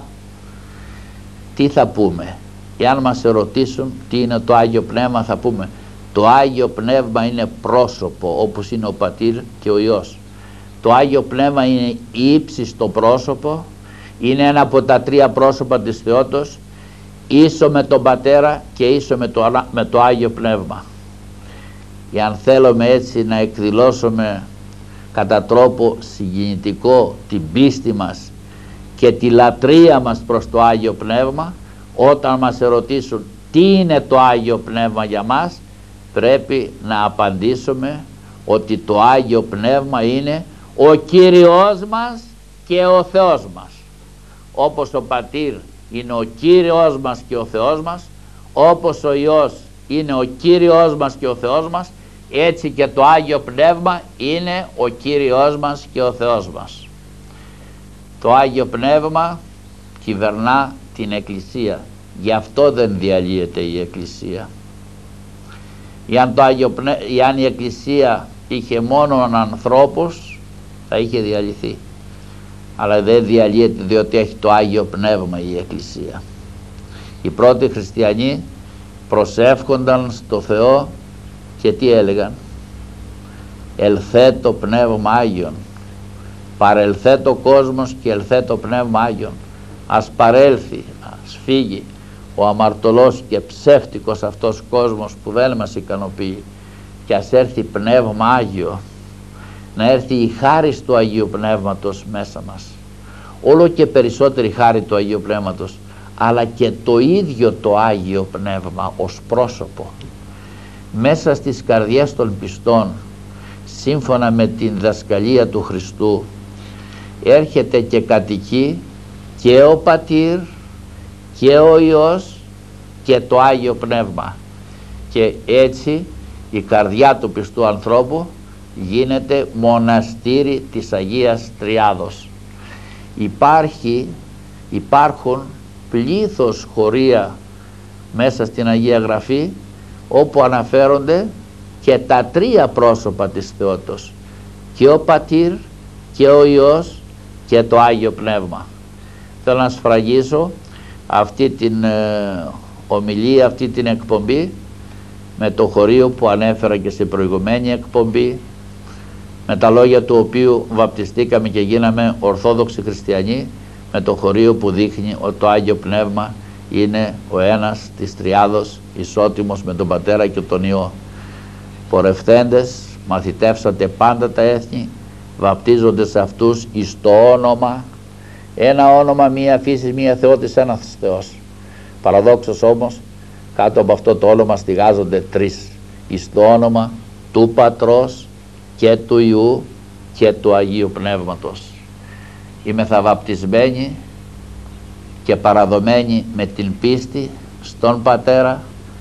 Τι θα πούμε? Εάν μας ρωτήσουν τι είναι το Άγιο Πνεύμα, θα πούμε το Άγιο Πνεύμα είναι πρόσωπο, όπως είναι ο Πατήρ και ο Υιός. Το Άγιο Πνεύμα είναι ύψιστο πρόσωπο, είναι ένα από τα τρία πρόσωπα της Θεότος, ίσο με τον Πατέρα και ίσο με το, με το Άγιο Πνεύμα. Εάν θέλουμε έτσι να εκδηλώσουμε κατά τρόπο συγκινητικό την πίστη μας και τη λατρεία μας προς το Άγιο Πνεύμα, όταν μας ερωτήσουν τι είναι το Άγιο Πνεύμα για μας, πρέπει να απαντήσουμε ότι το Άγιο Πνεύμα είναι ο Κύριος μας και ο Θεός μας. Όπως ο Πατήρ είναι ο Κύριος μας και ο Θεός μας, όπως ο Υιός είναι ο Κύριος μας και ο Θεός μας, έτσι και το Άγιο Πνεύμα είναι ο Κύριος μας και ο Θεός μας. Το Άγιο Πνεύμα κυβερνά την Εκκλησία, γι' αυτό δεν διαλύεται η Εκκλησία. Εάν, το Άγιο Πνε... Εάν η Εκκλησία είχε μόνο ανθρώπους, θα είχε διαλυθεί, αλλά δεν διαλύεται διότι έχει το Άγιο Πνεύμα η Εκκλησία. Οι πρώτοι χριστιανοί προσεύχονταν στο Θεό και τι έλεγαν? Ελθέ το Πνεύμα Άγιον, παρελθέ το κόσμος και ελθέ το Πνεύμα Άγιον. Ας παρέλθει, ας φύγει ο αμαρτωλός και ψεύτικος αυτός κόσμος που δεν μας ικανοποιεί, και ας έρθει Πνεύμα Άγιο, να έρθει η χάρις του Αγίου Πνεύματος μέσα μας, όλο και περισσότερη χάρη του Αγίου Πνεύματος, αλλά και το ίδιο το Άγιο Πνεύμα ως πρόσωπο μέσα στις καρδιές των πιστών, σύμφωνα με την διδασκαλία του Χριστού, έρχεται και κατοικεί και ο Πατήρ και ο Υιός και το Άγιο Πνεύμα, και έτσι η καρδιά του πιστού ανθρώπου γίνεται μοναστήρι της Αγίας Τριάδος. Υπάρχει, υπάρχουν πλήθος χωρία μέσα στην Αγία Γραφή όπου αναφέρονται και τα τρία πρόσωπα της Θεότος, και ο Πατήρ και ο Υιός και το Άγιο Πνεύμα. Θέλω να σφραγίσω αυτή την ε, ομιλία, αυτή την εκπομπή με το χωρίο που ανέφερα και στην προηγουμένη εκπομπή, με τα λόγια του οποίου βαπτιστήκαμε και γίναμε Ορθόδοξοι Χριστιανοί, με το χωρίο που δείχνει ότι το Άγιο Πνεύμα είναι ο ένας της Τριάδος, ισότιμος με τον Πατέρα και τον Υιό. Πορευθέντες μαθητεύσατε πάντα τα έθνη, βαπτίζονται σε αυτούς εις το όνομα, ένα όνομα, μία φύση, μία θεότης, ένας Θεός. Παραδόξως όμως κάτω από αυτό το όνομα στηγάζονται τρεις, εις το όνομα του Πατρός και του Υιού και του Αγίου Πνεύματος. Είμεθα βαπτισμένοι και παραδομένοι με την πίστη στον Πατέρα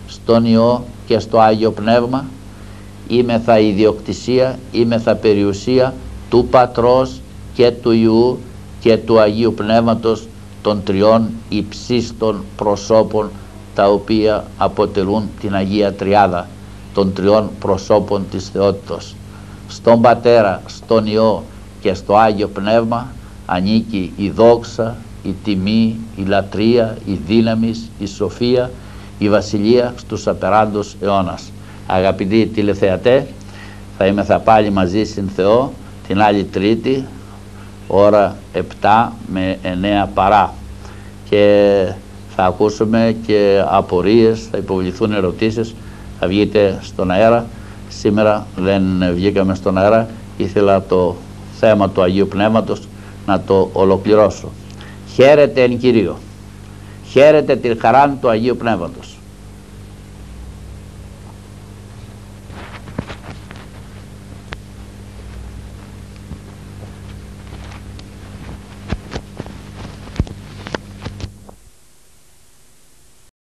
στον Υιό και στο Άγιο Πνεύμα, είμεθα ιδιοκτησία, είμεθα περιουσία του Πατρός και του Υιού και του Αγίου Πνεύματος, των τριών υψίστων προσώπων, τα οποία αποτελούν την Αγία Τριάδα των τριών προσώπων της Θεότητος. Στον Πατέρα, στον Υιό και στο Άγιο Πνεύμα ανήκει η δόξα, η τιμή, η λατρεία, η δύναμις, η σοφία, η βασιλεία στους απεράντους αιώνας. Αγαπητοί τηλεθεατέ, θα είμαι θα πάλι μαζί στην Θεό την άλλη Τρίτη, ώρα επτά με εννέα παρά, και θα ακούσουμε και απορίες, θα υποβληθούν ερωτήσεις, θα βγείτε στον αέρα. Σήμερα δεν βγήκαμε στον αέρα, ήθελα το θέμα του Αγίου Πνεύματος να το ολοκληρώσω. Χαίρετε εν Κυρίω, χαίρετε την χαρά του Αγίου Πνεύματος.